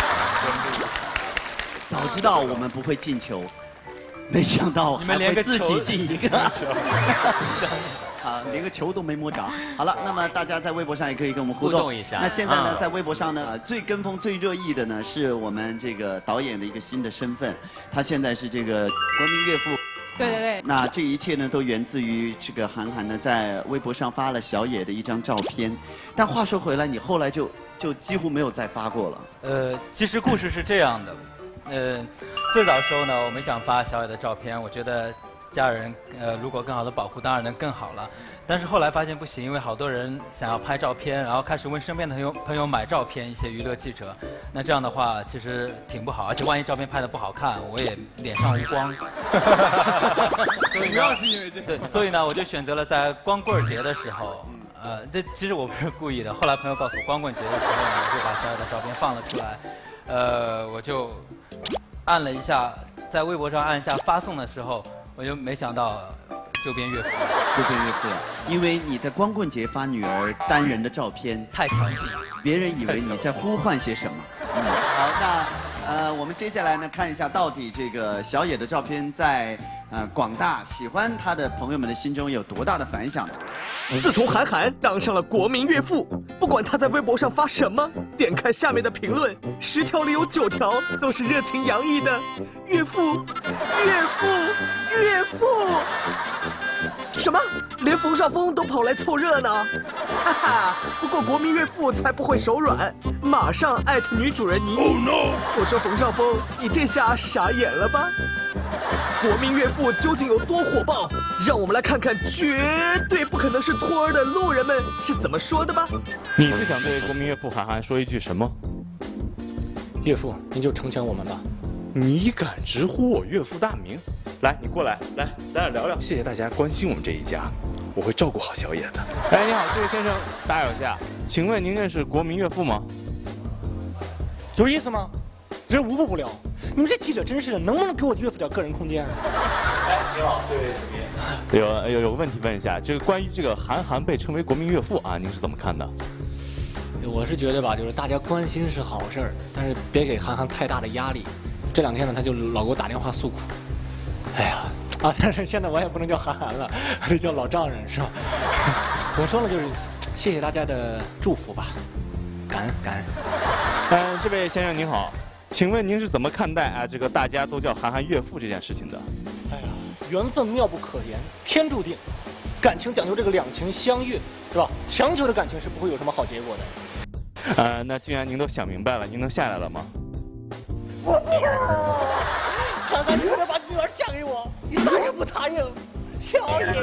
早知道我们不会进球，没想到还会自己进一个。啊，连个球都没摸着。好了，那么大家在微博上也可以跟我们互动互动一下那现在呢， 啊在微博上呢，呃最跟风、最热议的呢，是我们这个导演的一个新的身份，他现在是这个国民岳父。 对对对。 那这一切呢，都源自于这个韩寒呢，在微博上发了小野的一张照片。但话说回来，你后来就就几乎没有再发过了。 呃，其实故事是这样的，呃，最早时候呢，我们想发小野的照片，我觉得家人呃如果更好的保护，当然能更好了。但是后来发现不行，因为好多人想要拍照片，然后开始问身边的朋友朋友买照片，一些娱乐记者。那这样的话其实挺不好，而且万一照片拍的不好看，我也脸上无光。所以主要是因为这个。 对，所以呢，我就选择了在光棍节的时候。呃，这其实我不是故意的。后来朋友告诉我，光棍节的时候呢，我就把小野的照片放了出来。呃，我就按了一下，在微博上按一下发送的时候，我就没想到就变岳父了。 就变岳父了，因为你在光棍节发女儿单人的照片， 太调戏， 别人以为你在呼唤些什么。嗯，好，那呃，我们接下来呢，看一下到底这个小野的照片在呃广大喜欢他的朋友们的心中有多大的反响。 自从韩寒当上了国民岳父，不管他在微博上发什么，点开下面的评论，十条里有九条都是热情洋溢的“岳父，岳父，岳父”。什么？连冯绍峰都跑来凑热闹？哈哈！不过国民岳父才不会手软，马上艾特女主人倪妮。Oh no！ 我说冯绍峰，你这下傻眼了吧？国民岳父究竟有多火爆？让我们来看看绝对不可能是托儿的路人们是怎么说的吧。 你最想对国民岳父韩寒说一句什么？ 岳父，您就成全我们吧。 你敢直呼我岳父大名？来，你过来，来，咱俩聊聊。谢谢大家关心我们这一家，我会照顾好小野的。哎，你好，这位先生，打扰一下，请问您认识国民岳父吗？ 有意思吗？这无不不聊。你们这记者真是的，能不能给我岳父点个人空间啊？ 哎，你好，这位怎么样？有有有个问题问一下，这个关于这个韩寒被称为国民岳父啊，您是怎么看的？ 我是觉得吧，就是大家关心是好事儿，但是别给韩寒太大的压力。这两天呢，他就老给我打电话诉苦。哎呀，啊！但是现在我也不能叫韩寒了，还得叫老丈人是吧？怎么说呢，就是谢谢大家的祝福吧，感恩感恩。 嗯，这位先生您好，请问您是怎么看待啊这个大家都叫韩寒岳父这件事情的？ 哎呀，缘分妙不可言，天注定，感情讲究这个两情相悦，是吧？强求的感情是不会有什么好结果的。 呃，那既然您都想明白了，您能下来了吗？ 我韩寒，你快点把女儿嫁给我！你答应不答应？小野。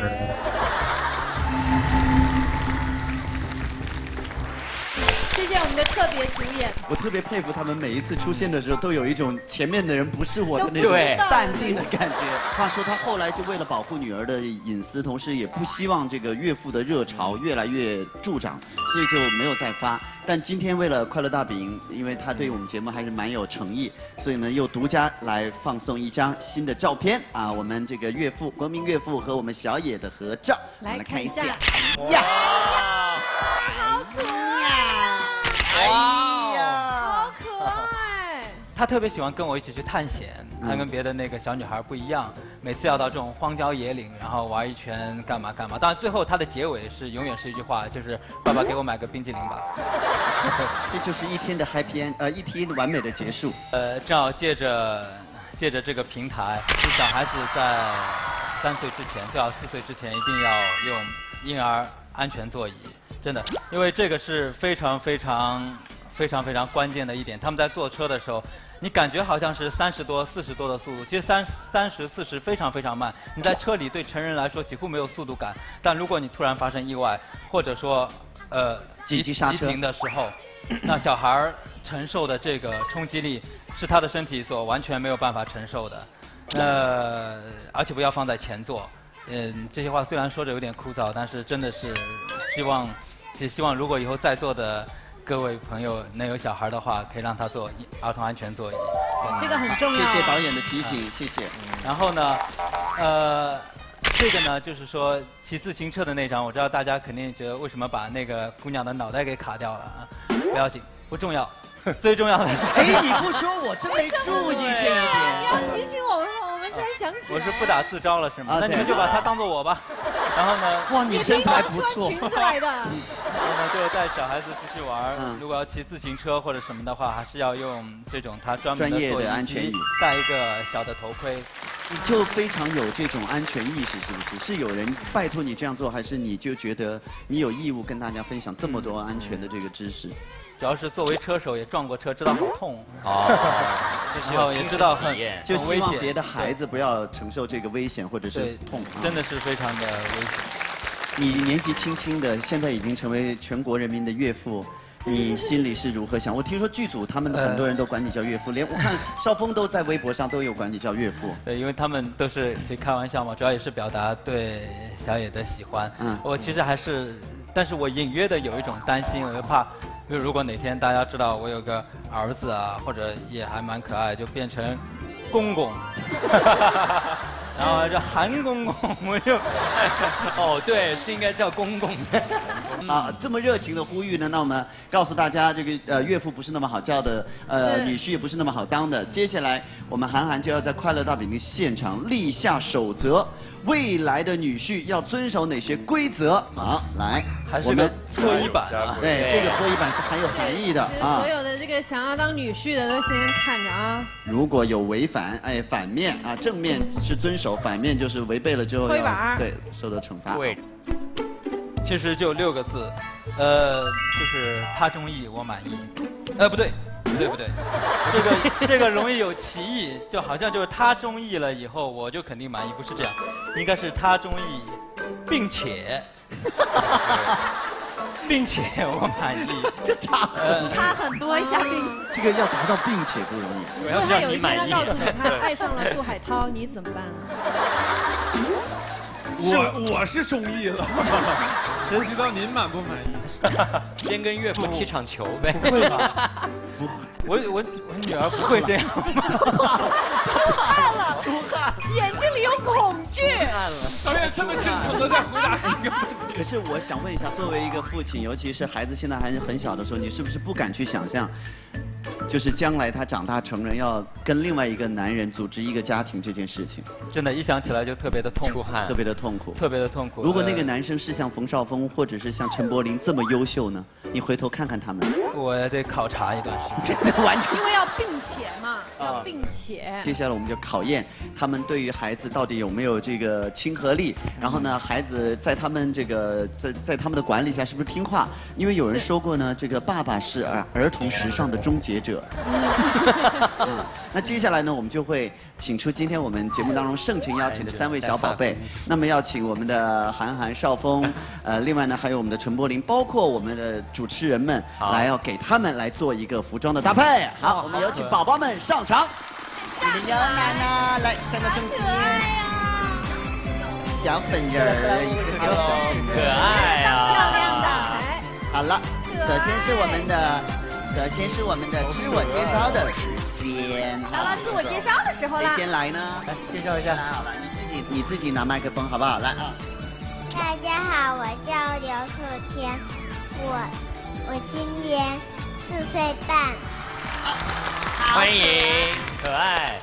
谢谢我们的特别主演。 我特别佩服他们每一次出现的时候，都有一种前面的人不是我的那种淡定的感觉。话说他后来就为了保护女儿的隐私，同时也不希望这个岳父的热潮越来越助长，所以就没有再发。但今天为了快乐大本营，因为他对我们节目还是蛮有诚意，所以呢又独家来放送一张新的照片啊，我们这个岳父国民岳父和我们小野的合照， 来看一下。 呀， 好可爱！ 哎呀，好可爱！ 他特别喜欢跟我一起去探险，他跟别的那个小女孩不一样，每次要到这种荒郊野岭，然后玩一圈干嘛干嘛。当然最后他的结尾是永远是一句话，就是爸爸给我买个冰激凌吧。 这就是一天的 happy end， 呃，一天完美的结束。 呃，正好借着借着这个平台，是小孩子在三岁之前，最好四岁之前一定要用婴儿安全座椅，真的，因为这个是非常非常非常非常关键的一点。他们在坐车的时候，你感觉好像是三十多、四十多的速度，其实三三十、四十非常非常慢。你在车里对成人来说几乎没有速度感，但如果你突然发生意外，或者说呃紧急刹车急停的时候，那小孩儿承受的这个冲击力是他的身体所完全没有办法承受的。呃，而且不要放在前座。嗯，这些话虽然说着有点枯燥，但是真的是希望，也希望如果以后在座的各位朋友能有小孩的话，可以让他坐儿童安全座椅。 这个很重要。 谢谢导演的提醒，谢谢。 然后呢，呃，这个呢就是说骑自行车的那张，我知道大家肯定觉得为什么把那个姑娘的脑袋给卡掉了啊？不要紧，不重要。最重要的是， 哎，你不说我真没注意这一点。 你要提醒我们，我们才想起来。 我是不打自招了是吗？那你们就把它当做我吧。然后呢？ 哇，你身材不错。 裙子来的。然后呢，就带小孩子出去玩，如果要骑自行车或者什么的话，还是要用这种他专门的座椅安全椅， 戴一个小的头盔。 你就非常有这种安全意识，是不是？是有人拜托你这样做，还是你就觉得你有义务跟大家分享这么多安全的这个知识？ 主要是作为车手也撞过车，知道好痛哦，这是有也知道很就希望别的孩子不要承受这个危险或者是痛， 真的是非常的危险。 你年纪轻轻的，现在已经成为全国人民的岳父，你心里是如何想？我听说剧组他们很多人都管你叫岳父，连我看邵峰都在微博上都有管你叫岳父。 对，因为他们都是去开玩笑嘛，主要也是表达对小野的喜欢。嗯，我其实还是，但是我隐约的有一种担心，我就怕。就如果哪天大家知道我有个儿子啊，或者也还蛮可爱，就变成公公，然后这韩公公，我就哦，对，是应该叫公公。 啊，这么热情的呼吁呢，那我们告诉大家，这个呃岳父不是那么好叫的，呃女婿也不是那么好当的。接下来我们韩寒就要在快乐大本营现场立下守则。未来的女婿要遵守哪些规则？好，来， 我们搓衣板啊， 对，这个搓衣板是很有含义的啊。 所有的这个想要当女婿的都先看着啊。 如果有违反，哎，反面啊，正面是遵守，反面就是违背了之后要对受到惩罚。 对，其实就六个字，呃，就是他中意我满意，呃，不对。不对不对，这个这个容易有歧义，就好像就是他中意了以后，我就肯定满意，不是这样，应该是他中意，并且，并且我满意， 这差很差很多，加并且， 这个要达到并且不容易。 如果他有一天他告诉你他爱上了杜海涛，你怎么办？ 我我是中意了，不知道您满不满意？ 先跟岳父踢场球呗。 不会吧？不会，我我我女儿不会这样吗？ 出汗了， 出汗， 眼睛里有恐惧。 汗了， 导演这么真诚的在回答这个问题。 可是我想问一下，作为一个父亲，尤其是孩子现在还很小的时候，你是不是不敢去想象？就是将来他长大成人要跟另外一个男人组织一个家庭这件事情， 真的，一想起来就特别的痛苦， 特别的痛苦， 特别的痛苦。 如果那个男生是像冯绍峰或者是像陈柏霖这么优秀呢？你回头看看他们， 我也得考察一段时间， 完全因为要并且嘛，要并且。 接下来我们就考验他们对于孩子到底有没有这个亲和力，然后呢，孩子在他们这个在在他们的管理下是不是听话？因为有人说过呢，这个爸爸是儿儿童时尚的终结者。嗯，那接下来呢，我们就会请出今天我们节目当中盛情邀请的三位小宝贝。那么要请我们的韩寒、邵峰，呃，另外呢还有我们的陈柏霖，包括我们的主持人们，来要给他们来做一个服装的搭配。好，我们有请宝宝们上场。你的娜娜来站在中间。小粉人儿，一个个小粉人， 可爱啊！ 漂亮的。 好了，首先是我们的。首先是我们的自我介绍的时间， 到了自我介绍的时候了。 谁先来呢？ 来介绍一下。 好了，你自己你自己拿麦克风好不好？来啊！ 大家好，我叫刘楚天，我我今年四岁半。 欢迎，可爱。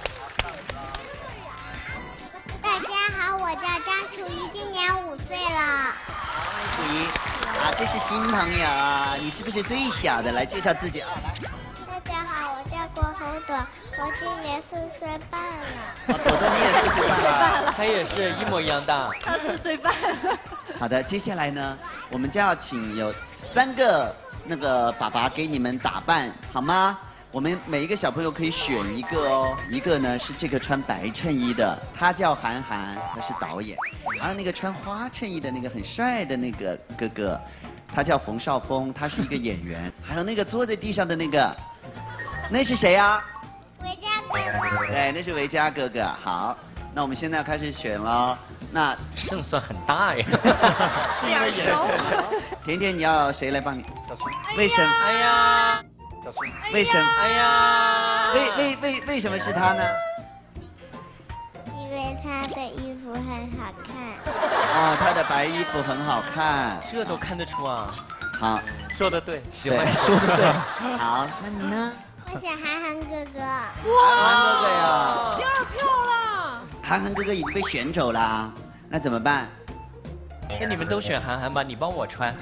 大家好，我叫张楚怡，今年五岁了。 楚怡。啊，这是新朋友啊！你是不是最小的？来介绍自己啊！来， 大家好，我叫郭恒朵，我今年四岁半了。 朵朵你也四岁半了， 他也是一模一样大。 他四岁半。 好的，接下来呢，我们将要请有三个那个爸爸给你们打扮，好吗？我们每一个小朋友可以选一个哦，一个呢是这个穿白衬衣的，他叫韩寒，他是导演；还有那个穿花衬衣的那个很帅的那个哥哥，他叫冯绍峰，他是一个演员；还有那个坐在地上的那个，那是谁呀？ 维嘉哥哥。 对，那是维嘉哥哥。好，那我们现在要开始选了。那胜算很大呀， 是因为眼神。甜甜，你要谁来帮你？为什么？ 哎呀。 为什么？ 哎呀， 为为为为什么是他呢？ 因为他的衣服很好看。 哦，他的白衣服很好看， 这都看得出啊。 好， 说的对， 喜欢说的对。好，那你呢？ 我选韩寒哥哥。 哇，韩哥哥呀， 第二票了。 韩寒哥哥已经被选走啦，那怎么办？ 那你们都选韩寒吧，你帮我穿。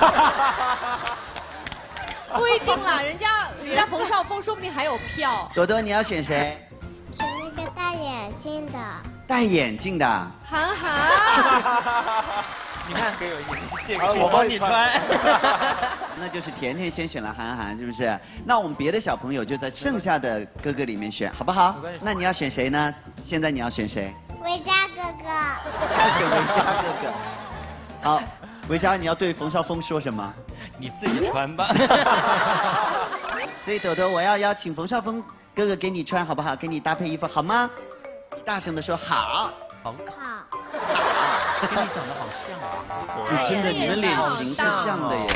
不一定啦，人家人家冯绍峰说不定还有票。 朵朵，你要选谁？ 选那个戴眼镜的。 戴眼镜的。 韩寒。 你看，给我借个，我帮你穿。 那就是甜甜先选了韩寒，是不是？那我们别的小朋友就在剩下的哥哥里面选，好不好？那你要选谁呢？现在你要选谁？ 维嘉哥哥。 要选维嘉哥哥。好，维嘉，你要对冯绍峰说什么？ 你自己穿吧。 所以朵朵，我要邀请冯绍峰哥哥给你穿，好不好？给你搭配衣服，好吗？你大声的说好。 好。 好。 跟你长得好像啊！ 你真的，你们脸型是像的耶。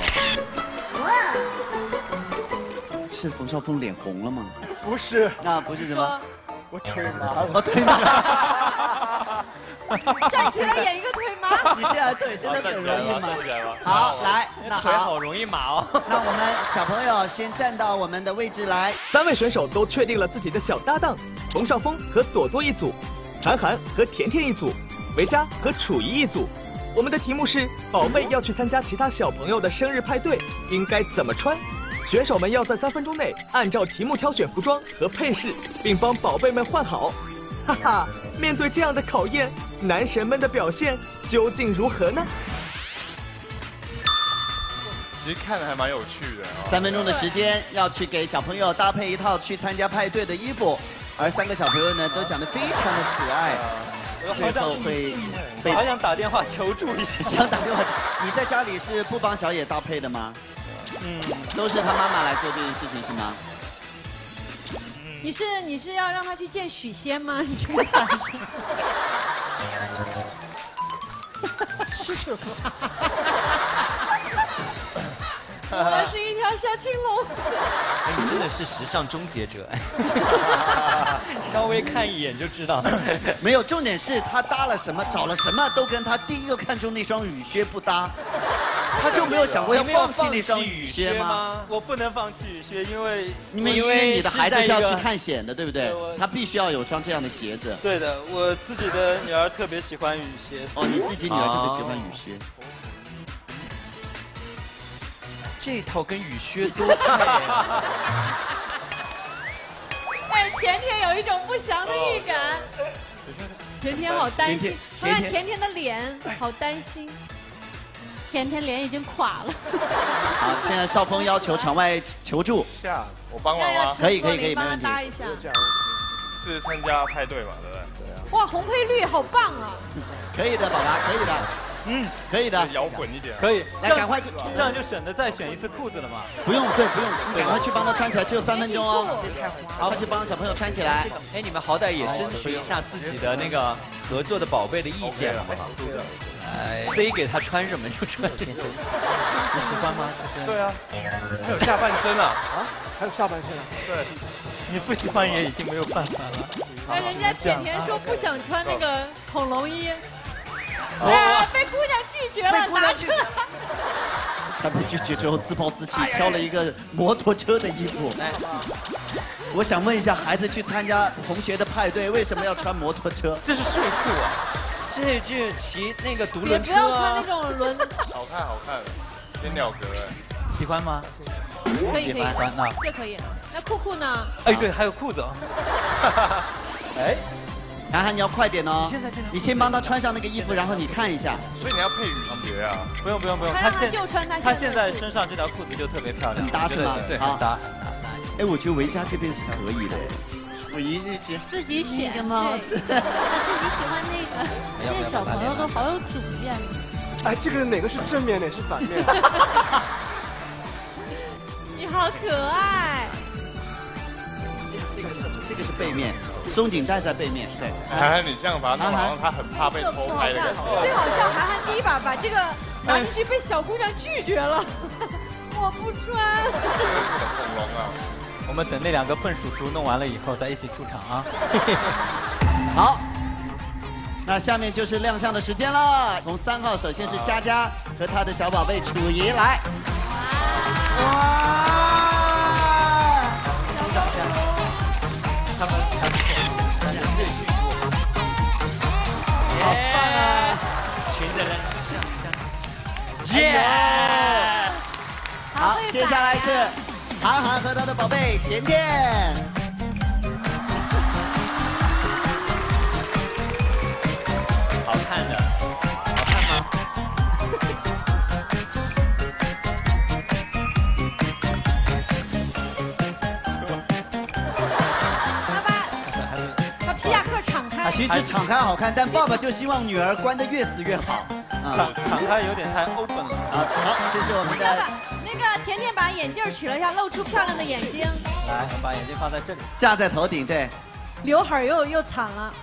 是冯绍峰脸红了吗？ 不是。 那不是什么？ 我腿麻了。 我腿麻。 站起来演一个腿麻。 你现在腿真的很容易麻。 好， 来，那腿好容易麻哦。 那我们小朋友先站到我们的位置来。 三位选手都确定了自己的小搭档，冯绍峰和朵朵一组，韩寒和甜甜一组，维嘉和楚仪一组。我们的题目是：宝贝要去参加其他小朋友的生日派对，应该怎么穿？选手们要在三分钟内按照题目挑选服装和配饰，并帮宝贝们换好。哈哈，面对这样的考验，男神们的表现究竟如何呢？ 其实看着还蛮有趣的。 三分钟的时间要去给小朋友搭配一套去参加派对的衣服，而三个小朋友呢都长得非常的可爱。最后会被好想打电话求助一下。 想打电话？你在家里是不帮小野搭配的吗？嗯，都是他妈妈来做这件事情是吗？ 你是你是要让他去见许仙吗？你这个嗓子。是什么？我是一条小青龙。 哎，你真的是时尚终结者，稍微看一眼就知道。 没有，重点是他搭了什么，找了什么，都跟他第一个看中那双雨靴不搭。他就没有想过要放弃那双雨靴吗？ 我不能放弃雨靴，因为你们因为你的孩子是要去探险的，对不对？他必须要有双这样的鞋子。 对的，我自己的女儿特别喜欢雨鞋。 哦，你自己女儿特别喜欢雨靴。 这套跟雨靴多配啊！ 哎，甜甜有一种不祥的预感。甜甜好担心，我看甜甜的脸好担心。甜甜脸已经垮了。 好，现在少峰要求场外求助。 下，我帮忙吗？ 可以可以可以， 帮他搭一下。 是参加派对嘛，对不对？对啊。 哇，红配绿好棒啊！ 可以的，宝宝，可以的。嗯，可以的。 摇滚一点。 可以。 来，赶快， 这样就省得再选一次裤子了嘛。 不用，对，不用，你赶快去帮他穿起来，只有三分钟哦。好，快去帮小朋友穿起来。 哎，你们好歹也争取一下自己的那个合作的宝贝的意见，好不好？塞给他穿什么就穿这个。你喜欢吗？ 对啊，还有下半身啊！ 啊，还有下半身啊！ 对， 你不喜欢也已经没有办法了。 哎，人家甜甜说不想穿那个恐龙衣。哎，被姑娘拒绝了，拿车。 他被拒绝之后自暴自弃，挑了一个摩托车的衣服。我想问一下，孩子去参加同学的派对，为什么要穿摩托车？ 这是睡裤啊！这这骑那个独轮车也不要穿那种轮。 好看好看，天鸟格哎， 喜欢吗？ 可以可以， 那这可以。 那酷酷呢？ 哎，对，还有裤子。 哎，涵涵你要快点哦！你先帮他穿上那个衣服，然后你看一下。 所以你要配雨鞋啊？ 不用不用不用， 他现就穿他他现在身上这条裤子就特别漂亮， 很搭是吗？ 对， 好很搭。 哎，我觉得维嘉这边是可以的。我一直觉得自己选那个帽子， 他自己喜欢那个。 这些小朋友都好有主见。 哎，这个哪个是正面，哪是反面？ 你好可爱。 这个是这个是背面，松紧带在背面。对， 涵涵你这样把它弄好，他很怕被偷拍的感觉。 最好笑，涵涵第一把把这个拿进去被小姑娘拒绝了。我不穿。 这个是恐龙啊！ 我们等那两个笨叔叔弄完了以后再一起出场啊！ 好，那下面就是亮相的时间了。从三号，首先是佳佳和她的小宝贝楚怡来。哇！ 小公主， 他们还不错，大家越剧多。 好棒啊！ 群的人， 耶！好，接下来是涵涵和她的宝贝甜甜。 好看的，好看吗？ 他皮亚克敞开。 其实敞开好看，但爸爸就希望女儿关得越死越好。 敞敞开有点太 open 了。 啊，好，这是我们的。 那个甜甜把眼镜取了一下，露出漂亮的眼睛。 来，我把眼镜放在这里， 架在头顶，对。 刘海又又惨了。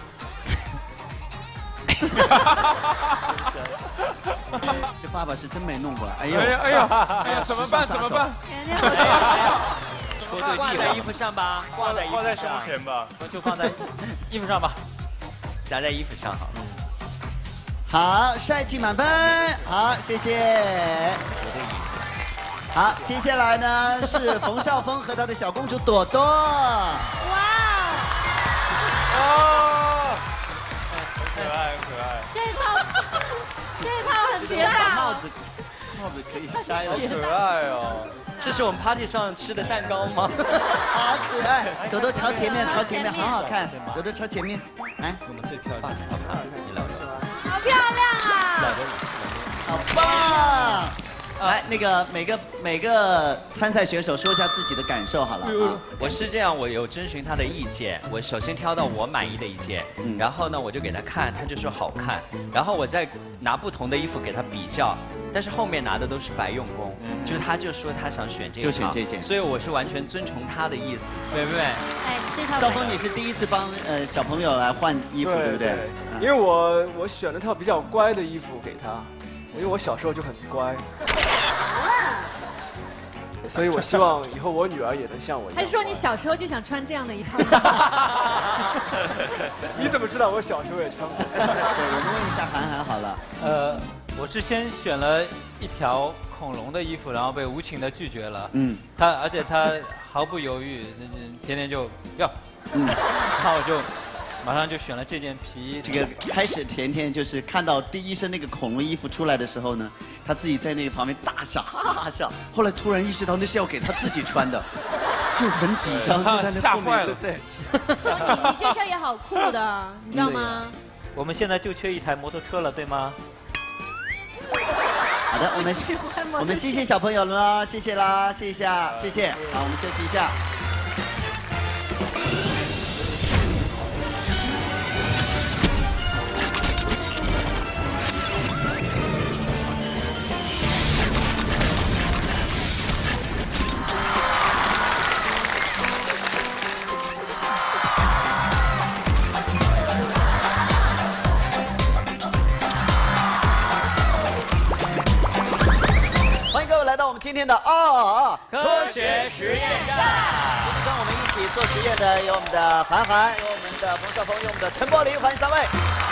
这爸爸是真没弄过，哎呦，哎呀，哎呀，哎呀，怎么办？怎么办？ 甜甜，哎呀， 挂在衣服上吧，挂在挂在胸前吧， 就放在衣服上吧， 夹在衣服上好。 好，帅气满分，好，谢谢。好，接下来呢是冯绍峰和他的小公主朵朵。哇！ 哦，很可爱，很可爱。 这套，这套很绝大。 帽子，帽子可以摘了。 好可爱哦！ 这是我们 party 上吃的蛋糕吗？ 好可爱，朵朵朝前面，朝前面，好好看。朵朵朝前面，来。 我们最漂亮，好看，你来吧。 好漂亮啊！ 好棒！来，那个每个每个参赛选手说一下自己的感受好了啊。 我是这样，我有征询他的意见，我首先挑到我满意的一件，嗯、然后呢我就给他看，他就说好看，然后我再拿不同的衣服给他比较，但是后面拿的都是白用工，嗯、就是他就说他想选这就选这件， 所以我是完全遵从他的意思，对不对？ 哎，这套。 少峰，你是第一次帮呃小朋友来换衣服，对不对？ 对，因为我我选了套比较乖的衣服给他。因为我小时候就很乖，所以我希望以后我女儿也能像我一样。 还是说你小时候就想穿这样的一套？ 你怎么知道我小时候也穿过？ 对，我们问一下涵涵好了。 呃，我是先选了一条恐龙的衣服，然后被无情的拒绝了。嗯。他而且他毫不犹豫，甜甜就要，嗯，然后我就。马上就选了这件皮。 这个开始甜甜就是看到第一身那个恐龙衣服出来的时候呢，他自己在那个旁边大笑，哈哈哈笑。后来突然意识到那是要给他自己穿的，就很紧张，就在那后面，对不对？ 你你这身也好酷的，你知道吗？ 我们现在就缺一台摩托车了，对吗？ 好的，我们我们谢谢小朋友了，谢谢啦，谢谢一下，谢谢。好，我们休息一下。今天的哦科学实验站， 今天跟我们一起做实验的有我们的涵涵，有我们的冯绍峰，有我们的陈柏霖，欢迎三位。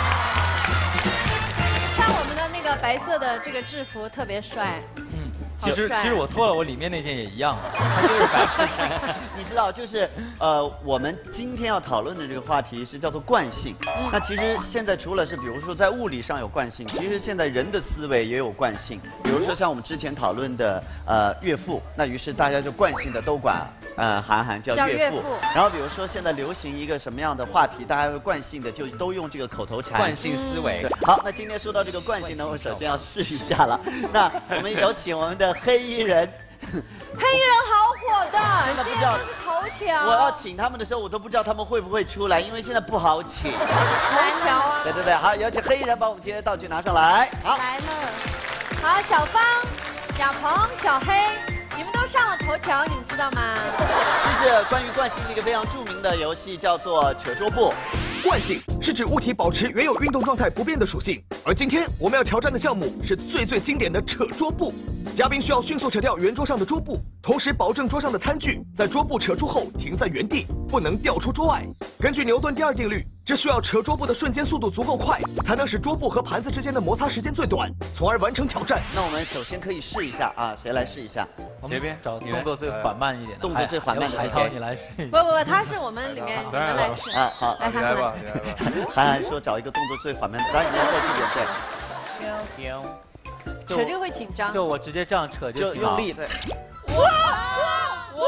穿我们的那个白色的这个制服特别帅。 嗯，其实其实我脱了，我里面那件也一样，它就是白衬衫。 你知道，就是呃，我们今天要讨论的这个话题是叫做惯性。那其实现在除了是，比如说在物理上有惯性，其实现在人的思维也有惯性。比如说像我们之前讨论的呃岳父，那于是大家就惯性的都管呃韩寒叫岳父。然后比如说现在流行一个什么样的话题，大家惯性的就都用这个口头禅。 惯性思维。 对。好，那今天说到这个惯性呢，我首先要试一下了。那我们有请我们的黑衣人。 黑衣人好火的， 现在不知道是头条。 我要请他们的时候，我都不知道他们会不会出来，因为现在不好请。 头条啊！ 对对对，好，有请黑衣人把我们今天的道具拿上来。好， 来了。好，小芳、亚鹏、小黑，你们都上了头条，你们知道吗？ 这是关于惯性的一个非常著名的游戏，叫做扯桌布。 惯性是指物体保持原有运动状态不变的属性，而今天我们要挑战的项目是最最经典的扯桌布。嘉宾需要迅速扯掉圆桌上的桌布，同时保证桌上的餐具在桌布扯出后停在原地，不能掉出桌外。根据牛顿第二定律，这需要扯桌布的瞬间速度足够快，才能使桌布和盘子之间的摩擦时间最短，从而完成挑战。 那我们首先可以试一下啊，谁来试一下？ 这边找动作最缓慢一点的， 动作最缓慢的海涛，你来试。 不不不，他是我们里面你们来试啊。好， 来韩寒。 韩寒说找一个动作最缓慢的，当然你要在这边对。 扯这个会紧张， 就我直接这样扯就行， 就用力对。 哇哇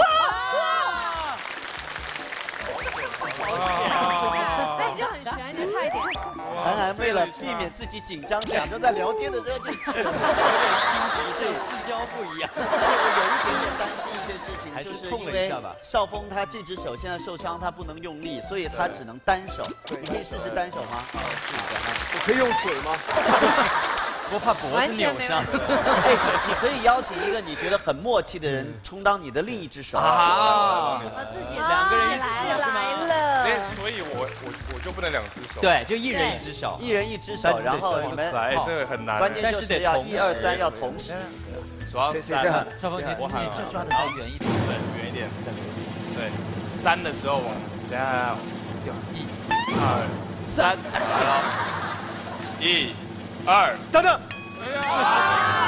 哇！那你就很悬，就差一点。 韩寒为了避免自己紧张，讲就在聊天的时候就扯，有点心急，这私交不一样。 我有一点点担心一件事情，就是因为少峰他这只手现在受伤，他不能用力，所以他只能单手。你可以试试单手吗？好，试一下。 我可以用嘴吗？ 不怕脖子扭伤。 哎，你可以邀请一个你觉得很默契的人充当你的另一只手。 啊， 自己两个人一起来了。 哎，所以我我我就不能两只手。 对，就一人一只手， 一人一只手，然后你们哎，这个很难。 关键就是要一二三要同时。 主要三， 少峰，你你这抓的再远一点， 对，远一点，再远一点。对，三的时候往，等下，一、二、三，好了，一。二， 等等。 哎呀！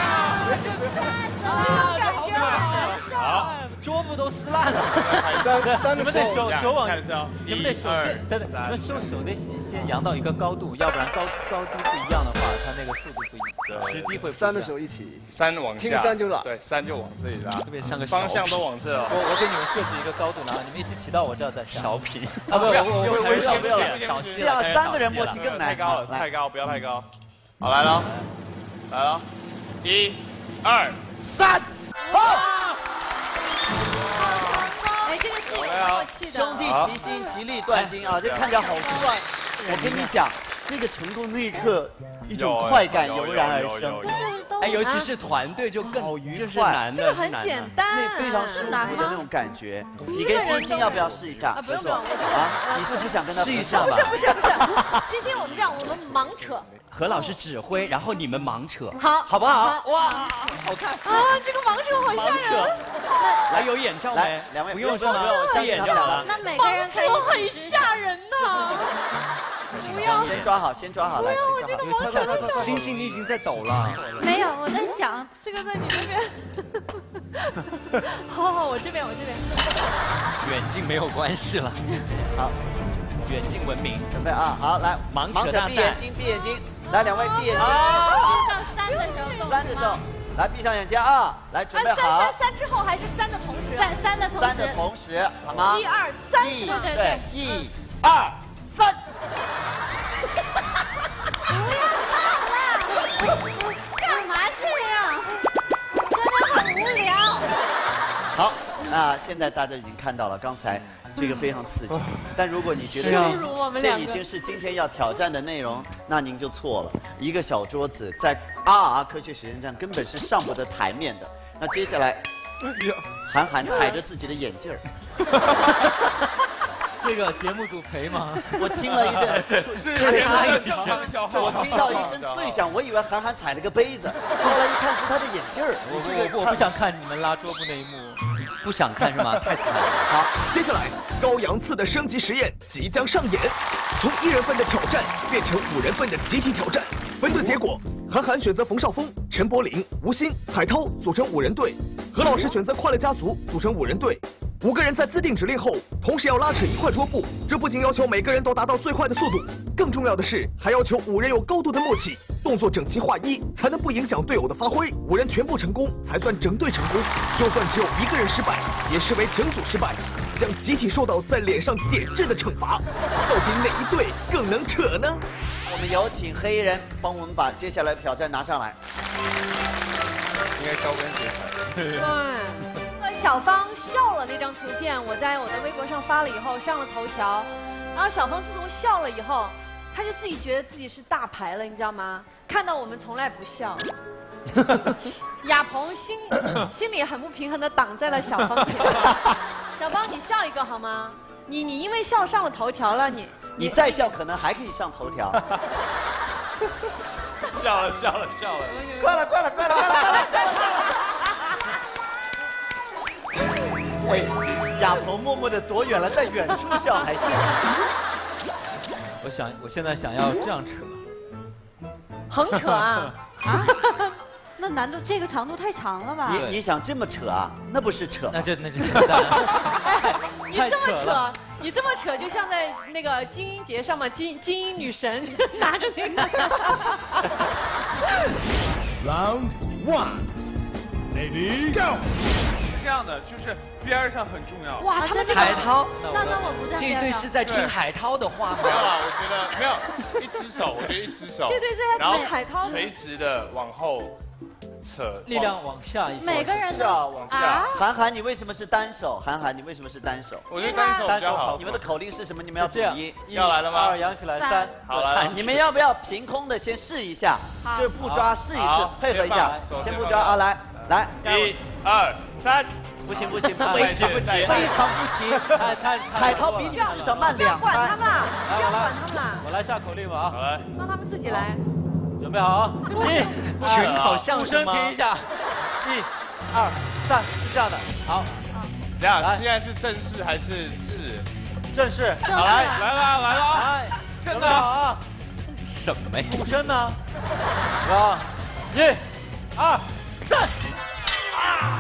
好，桌布都撕烂了。 三三你们得手手往， 你们得手先，等等，你们手手得先先扬到一个高度，要不然高高低不一样的话，它那个速度不一样，时机会。 三的手一起， 三往下， 听三就拉， 对，三就往这里拉， 特别像个方向都往这。 我我给你们设置一个高度，然后你们一起骑到我这儿再下。 小品啊，不，我我不要不要， 导戏这样三个人默契更难。 太高了，太高，不要太高。好，来了，来了，一、二、三，好。 哎，这个是有默契的。 兄弟齐心，其利断金啊！这看起来好帅。我跟你讲，那个成功那一刻，一种快感油然而生。 就是都哎，尤其是团队就更愉快， 这个很简单， 那非常舒服的那种感觉。你跟欣欣要不要试一下？ 啊，不用不用， 啊，你是不想跟他试一下吧？ 不是不是不是，欣欣，我们这样，我们盲扯。 何老师指挥，然后你们盲扯， 好， 好不好？哇，好看啊！这个盲扯好吓人。 还有眼罩没？ 两位不用是吗？ 不眼罩了。 那每个人可以很吓人呐。不要， 先抓好，先抓好，来，先抓好。 快快快快！ 星星，你已经在抖了。 没有，我在想这个在你那边。好好，我这边，我这边。 远近没有关系了。 好， 远近闻名。 准备啊，好，来， 盲扯闭眼睛，闭眼睛。来，两位闭眼睛。 到三的时候， 三的时候，来闭上眼睛啊！来，准备好。 三三三之后还是三的同时？ 三三的同时。 三的同时，好吗？ 一二三， 一， 对对， 一二三。 不要闹了！干嘛这样？真的很无聊。 好，那现在大家已经看到了，刚才这个非常刺激。但如果你觉得这已经是今天要挑战的内容，那您就错了。一个小桌子在 R R 科学实验站根本是上不得台面的。那接下来，韩寒踩着自己的眼镜儿。 这个节目组赔吗？ 我听了一阵， 是我听到一声脆响，我以为韩寒踩了个杯子，后来一看是他的眼镜儿。 我这个我不想看你们拉桌布那一幕， 不想看是吗？太惨了。 好，接下来高阳次的升级实验即将上演，从一人份的挑战变成五人份的集体挑战。分队结果，韩寒选择冯绍峰、陈柏霖、吴昕、海涛组成五人队，何老师选择快乐家族组成五人队。 五个人在自定指令后，同时要拉扯一块桌布。这不仅要求每个人都达到最快的速度，更重要的是还要求五人有高度的默契，动作整齐划一，才能不影响队友的发挥。五人全部成功，才算整队成功。就算只有一个人失败，也视为整组失败，将集体受到在脸上点痣的惩罚。到底哪一队更能扯呢？ 我们有请黑衣人帮我们把接下来的挑战拿上来。 应该高跟鞋才对。那小芳笑了那张图片，我在我的微博上发了以后上了头条，然后小芳自从笑了以后，她就自己觉得自己是大牌了，你知道吗？看到我们从来不笑。亚鹏心心里很不平衡的挡在了小芳前面。小芳，你笑一个好吗？你你因为笑上了头条了，你你再笑可能还可以上头条。 笑了笑了笑了， 快了快了快了快了快了，笑了笑了。喂，亚鹏默默的躲远了，在远处笑还行。 我想我现在想要这样扯， 横扯啊啊！那难度这个长度太长了吧？ 你你想这么扯啊？那不是扯， 那就那就扯淡了。 你这么扯，你这么扯，就像在那个精英节上嘛，精精英女神拿着那个。 Round one, ready go。 是这样的，就是边上很重要。 哇，他们这个海涛， 那那我不在这一队是在听海涛的话吗？ 没有啦，我觉得没有，一只手，我觉得一只手。 这队是在听海涛， 垂直的往后。扯， 力量往下一些， 每个人都往下。 韩寒，你为什么是单手？韩寒，你为什么是单手？ 我觉得单手比较好。 你们的口令是什么？你们要统一。 要来了吗？ 二扬起来，三， 好了。 你们要不要凭空的先试一下？就是不抓试一次，配合一下。先不抓啊，来来， 一二三， 不行不行，非常不齐，非常不齐。海涛比你们至少慢两拍。不要管他们了，不要管他们了。 我来下口令吧啊， 好来， 让他们自己来。 准备好啊！一， 群好像鼓声停一下，一、二、三，是这样的。好， 这样，现在是正式还是次？ 正式。 好，来来了来了， 来， 真的啊！ 什么呀？ 鼓声呢？啊！一、二、三。啊！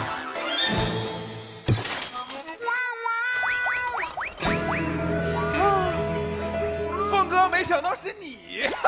凤哥，没想到是你。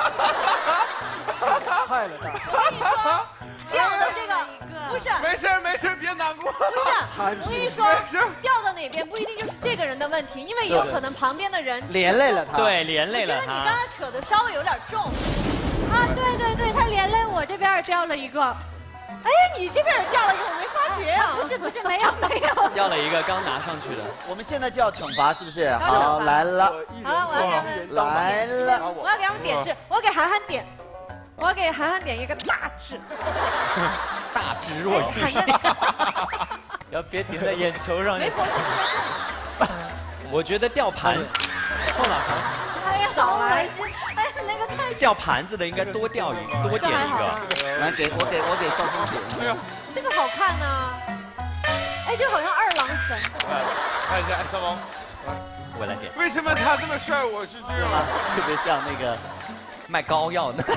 快了，大我跟你说，掉的这个不是， 没事没事，别难过。 不是，我跟你说，掉到哪边不一定就是这个人的问题，因为也有可能旁边的人连累了他。 对，连累了他。 我觉得你刚才扯的稍微有点重。 啊，对对对，他连累我这边也掉了一个。 哎，你这边也掉了一个，我没发觉呀。 不是不是，没有没有。 掉了一个，刚拿上去的。 我们现在就要惩罚，是不是？好，来了。 好了，我要给他们来了， 我要给他们点痣，我要给韩寒点。我要给韩寒点一个大痣， 大智若愚， 要别点在眼球上。 没佛我觉得掉盘， 后脑勺。 哎呀，好恶心！哎呀，那个太掉盘子的应该多掉一多点一个。 来，给我给我给少峰点。 这个这个好看呢。哎，这个好像二郎神。 看一下，少峰， 我来点。 为什么他这么帅，我是这样？ 特别像那个。 卖膏药的，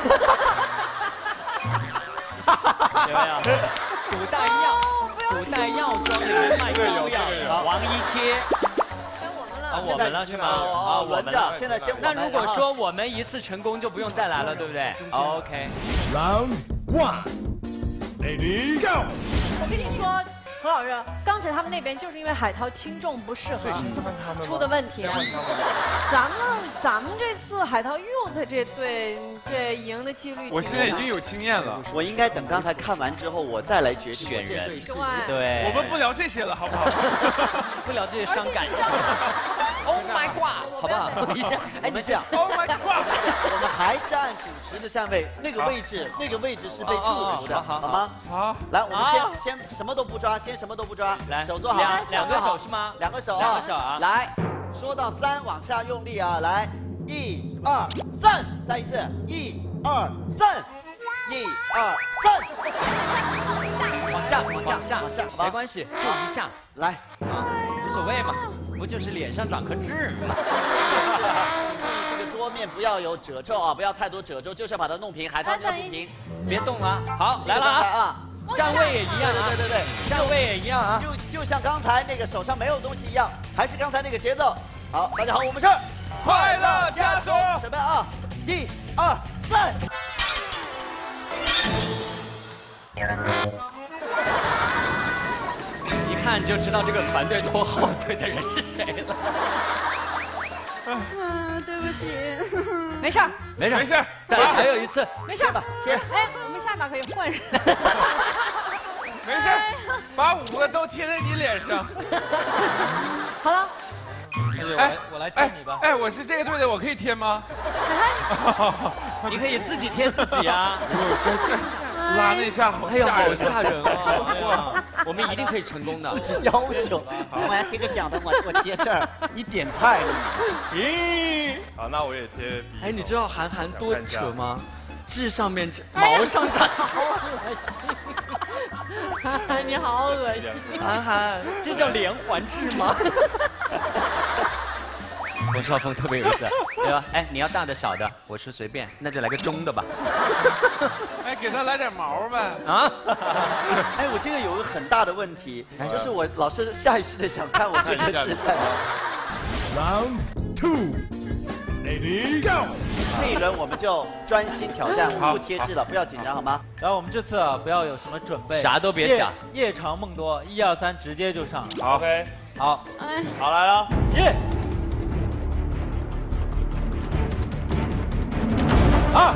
有没有？古代药，古代药妆里面卖膏药，王一贴。 我们了， 啊，我们了是吗？ 啊， 我们了。 现在先。 那如果说我们一次成功，就不用再来了，对不对 ？OK。 Round one, ready go。 我跟你说。何老师，刚才他们那边就是因为海涛轻重不适合出的问题。咱们咱们这次海涛又在这队，这赢的几率。 我现在已经有经验了， 我应该等刚才看完之后，我再来决定选人。 对， 我们不聊这些了，好不好？ 不聊这些伤感情。Oh my god， 好不好？ 哎，你这样 ，Oh my god， 我们还是按主持的站位，那个位置，那个位置是被祝福的，好吗？ 好， 来，我们先先什么都不抓，先什么都不抓， 来， 手做好， 两个手是吗？ 两个手， 两个手啊！ 来，说到三往下用力啊！来，一二三，再一次，一二三，一二三，往下，往下，往下，往下， 没关系，就一下， 来， 啊，无所谓嘛。不就是脸上长颗痣吗？ 请注意这个桌面不要有褶皱啊，不要太多褶皱，就是要把它弄平。海涛你要不平， 别动了。好，来了啊！ 站位也一样啊， 对对对， 站位也一样啊， 就就像刚才那个手上没有东西一样，还是刚才那个节奏。好，大家好，我们是快乐家族， 准备啊，一、二、三。 一看就知道这个团队拖后腿的人是谁了。 嗯，对不起，没事儿， 没事没事， 再来还有一次， 没事吧，贴。 哎，我们下把可以换人。 没事，把五个都贴在你脸上。 好了。 哎， 我来贴你吧。 哎，我是这个队的，我可以贴吗？ 你可以自己贴自己啊。 拉那下好哎呀，好吓人， 吓人啊！哎呀，我们一定可以成功的。 自己要求，我要贴个小的，我我贴这儿，你点菜了你？咦？ 好，那我也贴。 哎，你知道韩寒多扯吗？痣上面毛上长好恶心！韩寒你好恶心！ 韩寒，这叫连环痣吗？冯绍峰特别有意思，对吧？哎，你要大的小的，我说随便，那就来个中的吧。 哎，给他来点毛呗。 啊？ 哎，我这个有个很大的问题，就是我老是下意识的想看我这个痣在哪。 Round two, ready go。 这一轮我们就专心挑战，不贴痣了，不要紧张好吗？ 然后我们这次啊，不要有什么准备， 啥都别想， 夜长梦多，一二三，直接就上。 好 ，OK， 好， 哎， 好来了， 一。二，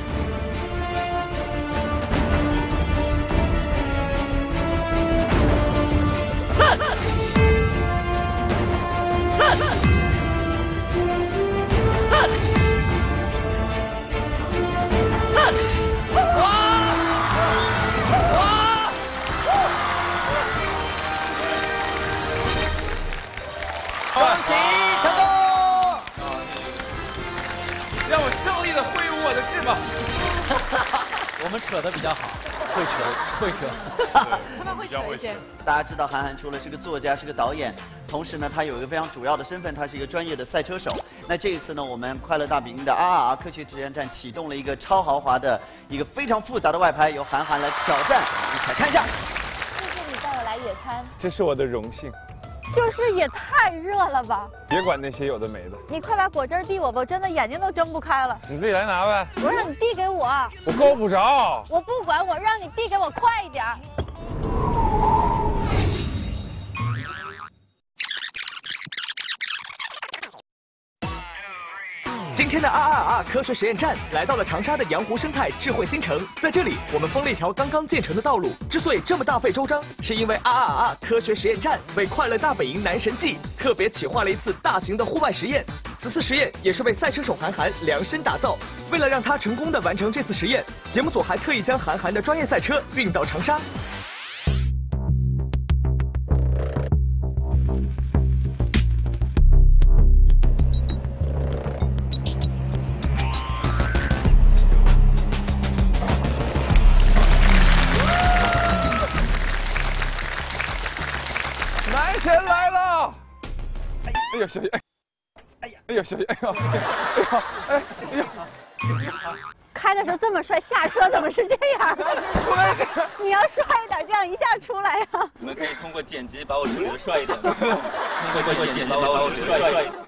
恭喜成功！ 让我胜利的挥舞我的翅膀。 我们扯的比较好，会扯，会扯， 他们会扯一些。 大家知道韩寒除了是个作家，是个导演，同时呢，他有一个非常主要的身份，他是一个专业的赛车手。那这一次呢，我们快乐大本营的 R R R 科学实验站启动了一个超豪华的一个非常复杂的外拍，由韩寒来挑战，一起来看一下。 谢谢你带我来野餐。 这是我的荣幸。 就是也太热了吧！ 别管那些有的没的， 你快把果汁递我吧，我真的眼睛都睁不开了。 你自己来拿呗。 我让你递给我， 我够不着。 我不管，我让你递给我快一点。 今天的 R R R 科学实验站来到了长沙的洋湖生态智慧新城，在这里我们封了一条刚刚建成的道路。之所以这么大费周章，是因为 R R R 科学实验站为快乐大本营男神季特别企划了一次大型的户外实验。此次实验也是为赛车手韩寒量身打造。为了让他成功的完成这次实验，节目组还特意将韩寒的专业赛车运到长沙。 男神来了！哎呦，小哎，哎呀，哎呦，小哎呦，哎呦，哎哎呦！ 开的时候这么帅，下车怎么是这样？ 出来是。 你要帅一点，这样一下出来呀。 你们可以通过剪辑把我处理的帅一点吗？通过剪辑把我处理的帅一点。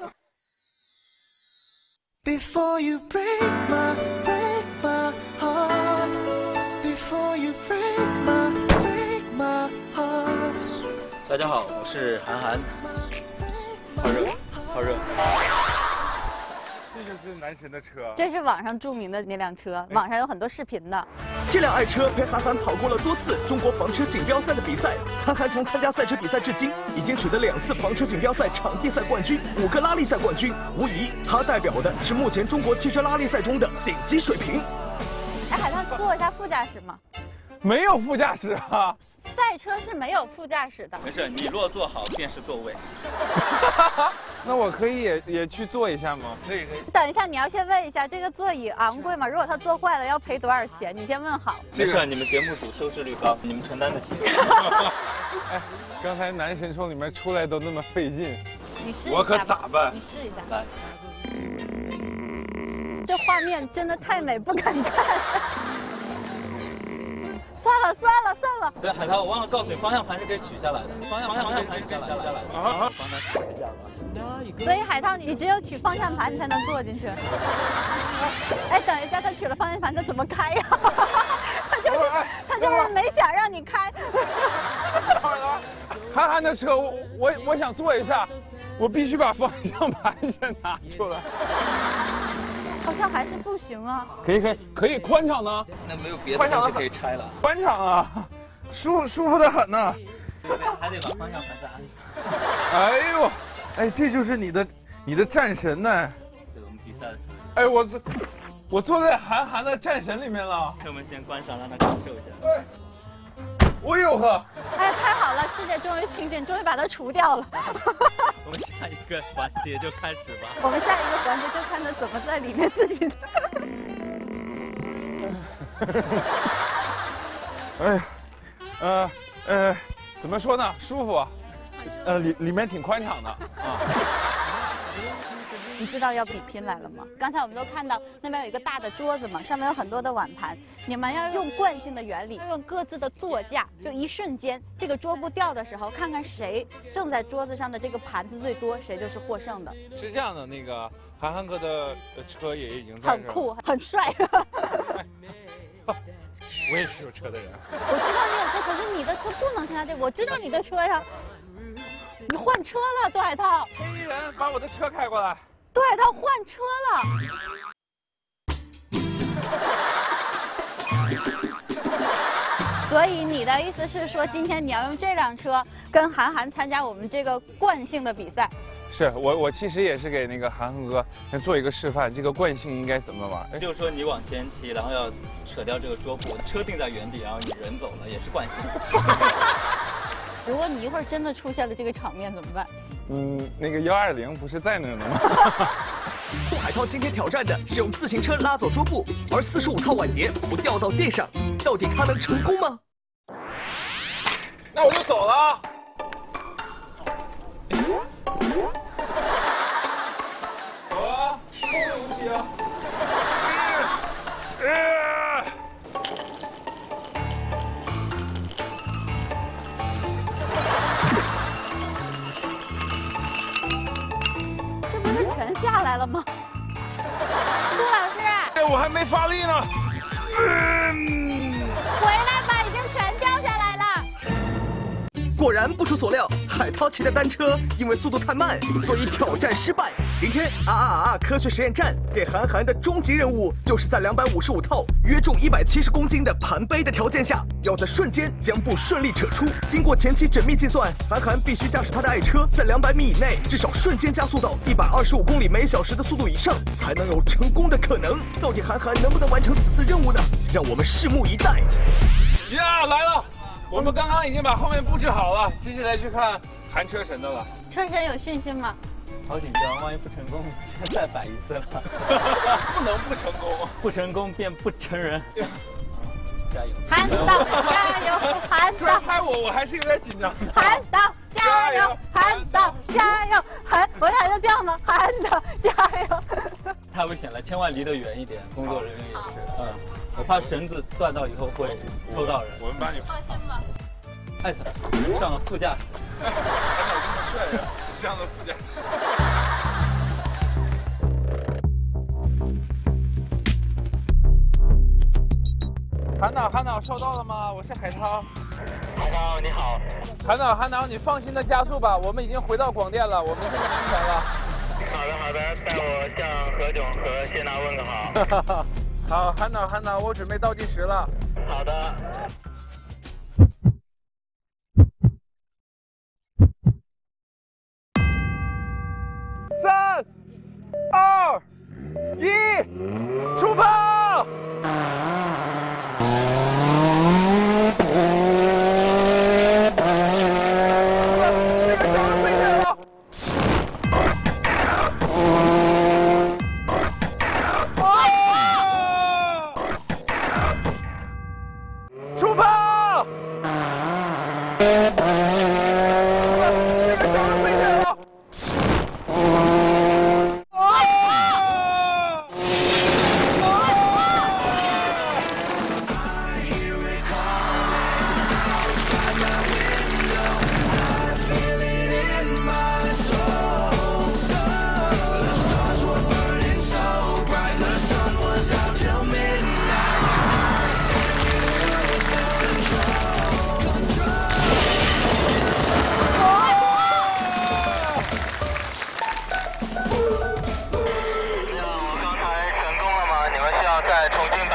Before you break my, break my heart. Before you break my, break my heart. 大家好，我是韩寒。好热，好热。 这就是男神的车。 这是网上著名的那辆车，网上有很多视频的。 这辆爱车陪韩寒跑过了多次中国房车锦标赛的比赛。韩寒从参加赛车比赛至今，已经取得两次房车锦标赛场地赛冠军，五个拉力赛冠军。无疑，他代表的是目前中国汽车拉力赛中的顶级水平。 哎，海涛坐一下副驾驶吗？ 没有副驾驶啊。 赛车是没有副驾驶的。 没事，你若坐好便是座位。 那我可以也也去坐一下吗？ 可以可以。 等一下，你要先问一下这个座椅昂贵吗？如果它坐坏了要赔多少钱？你先问好。 没事，你们节目组收视率高，你们承担得起。 哎，刚才男神从里面出来都那么费劲， 你试一下， 我可咋办？ 你试一下。来，这画面真的太美，不敢看。 算了算了算了。 对，海涛，我忘了告诉你，方向盘是可以取下来的，方向方向盘是可以取下来的。啊，帮他取一下吧。 所以海涛，你只有取方向盘才能坐进去。哎，等一下，他取了方向盘，他怎么开呀？他就是他就是没想让你开。 韩寒的车，我我我想坐一下，我必须把方向盘先拿出来。 好像还是不行啊。 可以可以可以，宽敞呢？ 那没有别的东西可以拆了。 宽敞啊，舒舒服的很呢。 还得把方向盘再安。 哎呦，哎，这就是你的你的战神呢。 对，我们比赛的时候。 哎，我坐我坐在韩寒的战神里面了。 车门先关上，让他感受一下。 哎，我呦呵！ 哎，太好了，世界终于清静，终于把它除掉了。 我们下一个环节就开始吧。 我们下一个环节就看他怎么在里面自己。 哎，呃呃，怎么说呢？舒服，呃，里里面挺宽敞的啊。 你知道要比拼来了吗？刚才我们都看到那边有一个大的桌子嘛，上面有很多的碗盘。你们要用惯性的原理，要用各自的座驾，就一瞬间这个桌布掉的时候，看看谁剩在桌子上的这个盘子最多，谁就是获胜的。 是这样的，那个韩寒哥的车也已经在。 很酷，很帅。 我也是有车的人。 我知道你有车，可是你的车不能停在这。我知道你的车上，你换车了，杜海涛。 黑衣人把我的车开过来。 杜海涛换车了。所以你的意思是说，今天你要用这辆车跟韩寒参加我们这个惯性的比赛？ 是我，我其实也是给那个韩寒哥做一个示范，这个惯性应该怎么玩。 就是说你往前骑，然后要扯掉这个桌布，车定在原地，然后你人走了，也是惯性。 如果你一会儿真的出现了这个场面怎么办？ 嗯，那个幺二零不是在那儿呢吗？ 杜海涛今天挑战的是用自行车拉走桌布，而四十五套碗碟不掉到地上，到底他能成功吗？ 那我就走了啊。走啊，后面无锡啊。 这不是全下来了吗？杜老师， 哎，我还没发力呢。 嗯，回来吧，已经全掉下来了。 果然不出所料，海涛骑的单车因为速度太慢，所以挑战失败。今天啊啊啊！科学实验站给韩寒的终极任务，就是在两百五十五套约重一百七十公斤的盘杯的条件下，要在瞬间将布顺利扯出。经过前期缜密计算，韩寒必须驾驶他的爱车在两百米以内，至少瞬间加速到一百二十五公里每小时的速度以上，才能有成功的可能。到底韩寒能不能完成此次任务呢？让我们拭目以待。 呀，来了！我们刚刚已经把后面布置好了，接下来去看韩车神的了。 车神有信心吗？ 好紧张，万一不成功，先再摆一次了。 不能不成功， 不成功便不成人。加油， 韩导，加油，韩导！ 拍我，我还是有点紧张。 韩导，加油，韩导，加油，韩，我俩就这样吗？韩导，加油！ 太危险了，千万离得远一点。工作人员也是，嗯，我怕绳子断到以后会抽到人。 我们把你放心吧。 艾特上了副驾驶。 韩导这么帅呀，上了副驾驶。韩导，韩导收到了吗？我是海涛。 海涛你好。 韩导，韩导，你放心的加速吧，我们已经回到广电了，我们现在安全了。 好的好的，代我向何炅和谢娜问个好。 好，韩导，韩导，我准备倒计时了。 好的。 三、二、一，出发！这个小人飞起来了！出发！这个小人飞起来了！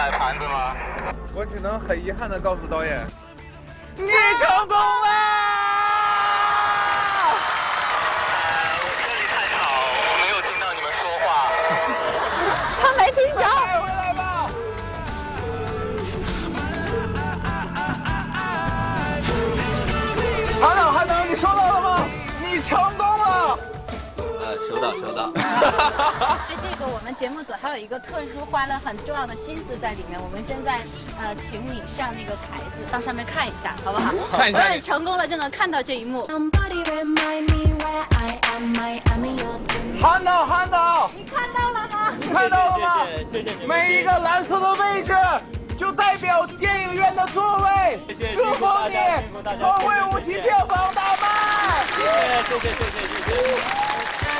买盘子吗？ 我只能很遗憾的告诉导演， 你成功了！ 我这里太吵，我没有听到你们说话。 他没听着。 快回来吧！ 韩导，韩导，你收到了吗？你成功了。 呃，收到，收到。 对这个，我们节目组还有一个特殊，花了很重要的心思在里面。我们现在呃，请你上那个台子，到上面看一下，好不好？ 看一下。 你成功了就能看到这一幕。 韩导，韩导， 你看到了吗？ 你看到了吗？ 谢谢你们。 每一个蓝色的位置就代表电影院的座位。祝福你，后会无期票房大卖！ 谢谢谢谢谢谢谢谢。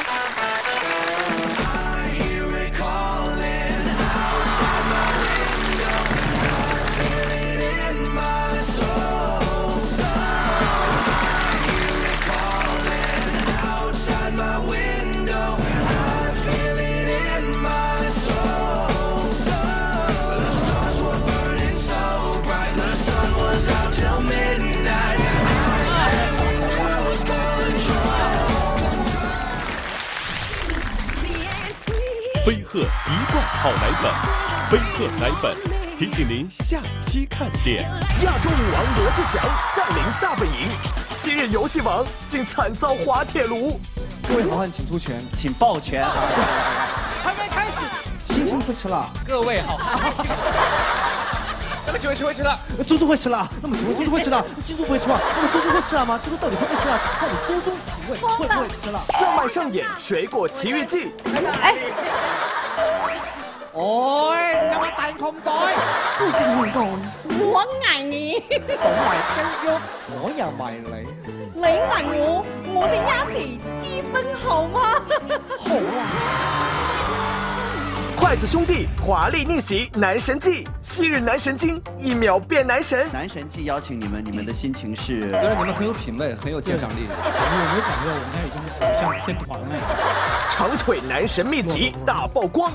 飞鹤一贯好奶粉，飞鹤奶粉提醒您下期看点。 亚洲舞王罗志祥再临大本营，昔日游戏王竟惨遭滑铁卢。 各位好汉请出拳， 请抱拳啊！ 还没开始，星星会吃辣。 各位好汉。 那么请问谁会吃辣？猪猪会吃辣。那么请问猪猪会吃辣？金猪不会吃辣。那么猪猪会吃辣吗？这个到底会不会吃辣？到底周中请问会不会吃辣？ 浪漫上演《水果奇遇记》。 哎。 哎，有冇大窮袋？ 我跟你講，我愛你。 我埋雞肉，我又埋你。 你埋我，我哋一齊結婚好嗎？ 好啊。 筷子兄弟华丽逆袭男神记，昔日男神经一秒变男神。 男神记邀请你们，你们的心情是？ 觉得你们很有品味，很有鉴赏力。 你有没有感觉我们现在已经是偶像天团了？ 长腿男神秘籍大曝光。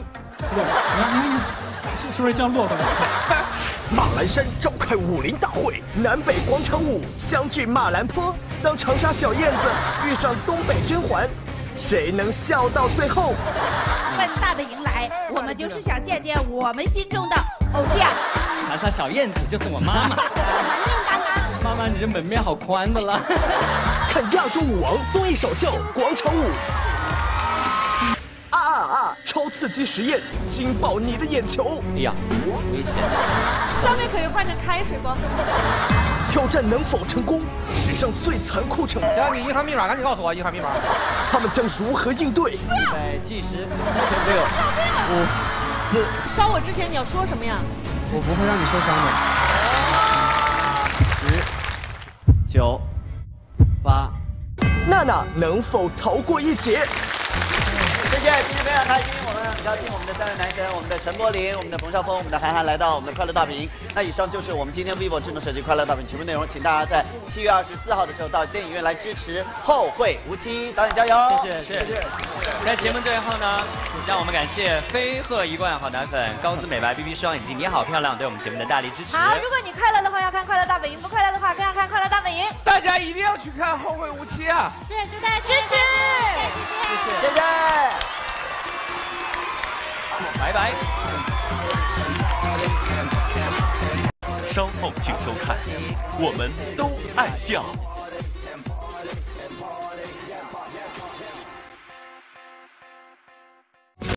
是不是像骆驼？ 马栏山召开武林大会，南北广场舞相聚马兰坡。当长沙小燕子遇上东北甄嬛，谁能笑到最后？ 奔大本营来，我们就是想见见我们心中的偶像。 长沙小燕子就是我妈妈。 门面当当。 妈妈，你这门面好宽的了。 看亚洲舞王综艺首秀广场舞。啊啊啊！超刺激实验，惊爆你的眼球！ 哎呀，危险！ 上面可以换成开水不？ 挑战能否成功？史上最残酷惩罚。 行，你银行密码赶紧告诉我银行密码。 他们将如何应对？ 预备计时，开始六、五、四。 烧我之前你要说什么呀？ 我不会让你受伤的。十、九、八。 娜娜能否逃过一劫？ 谢谢，今天非常开心，我们很高兴，我们的三位男神，我们的陈柏霖，我们的冯绍峰，我们的韩寒来到我们的快乐大本营。那以上就是我们今天 vivo 智能手机快乐大本营全部内容，请大家在七月二十四号的时候到电影院来支持《后会无期》，导演加油！ 谢谢，谢谢。在节目最后呢，让我们感谢飞鹤一贯好奶粉、高姿美白 B B 霜以及你好漂亮对我们节目的大力支持。 好，如果你快乐的话要看快乐大本营，不快乐的话更要看快乐大本营。 大家一定要去看《后会无期》啊！ 是，祝大家支持， 谢谢。 拜拜。 稍后请收看，我们都爱笑。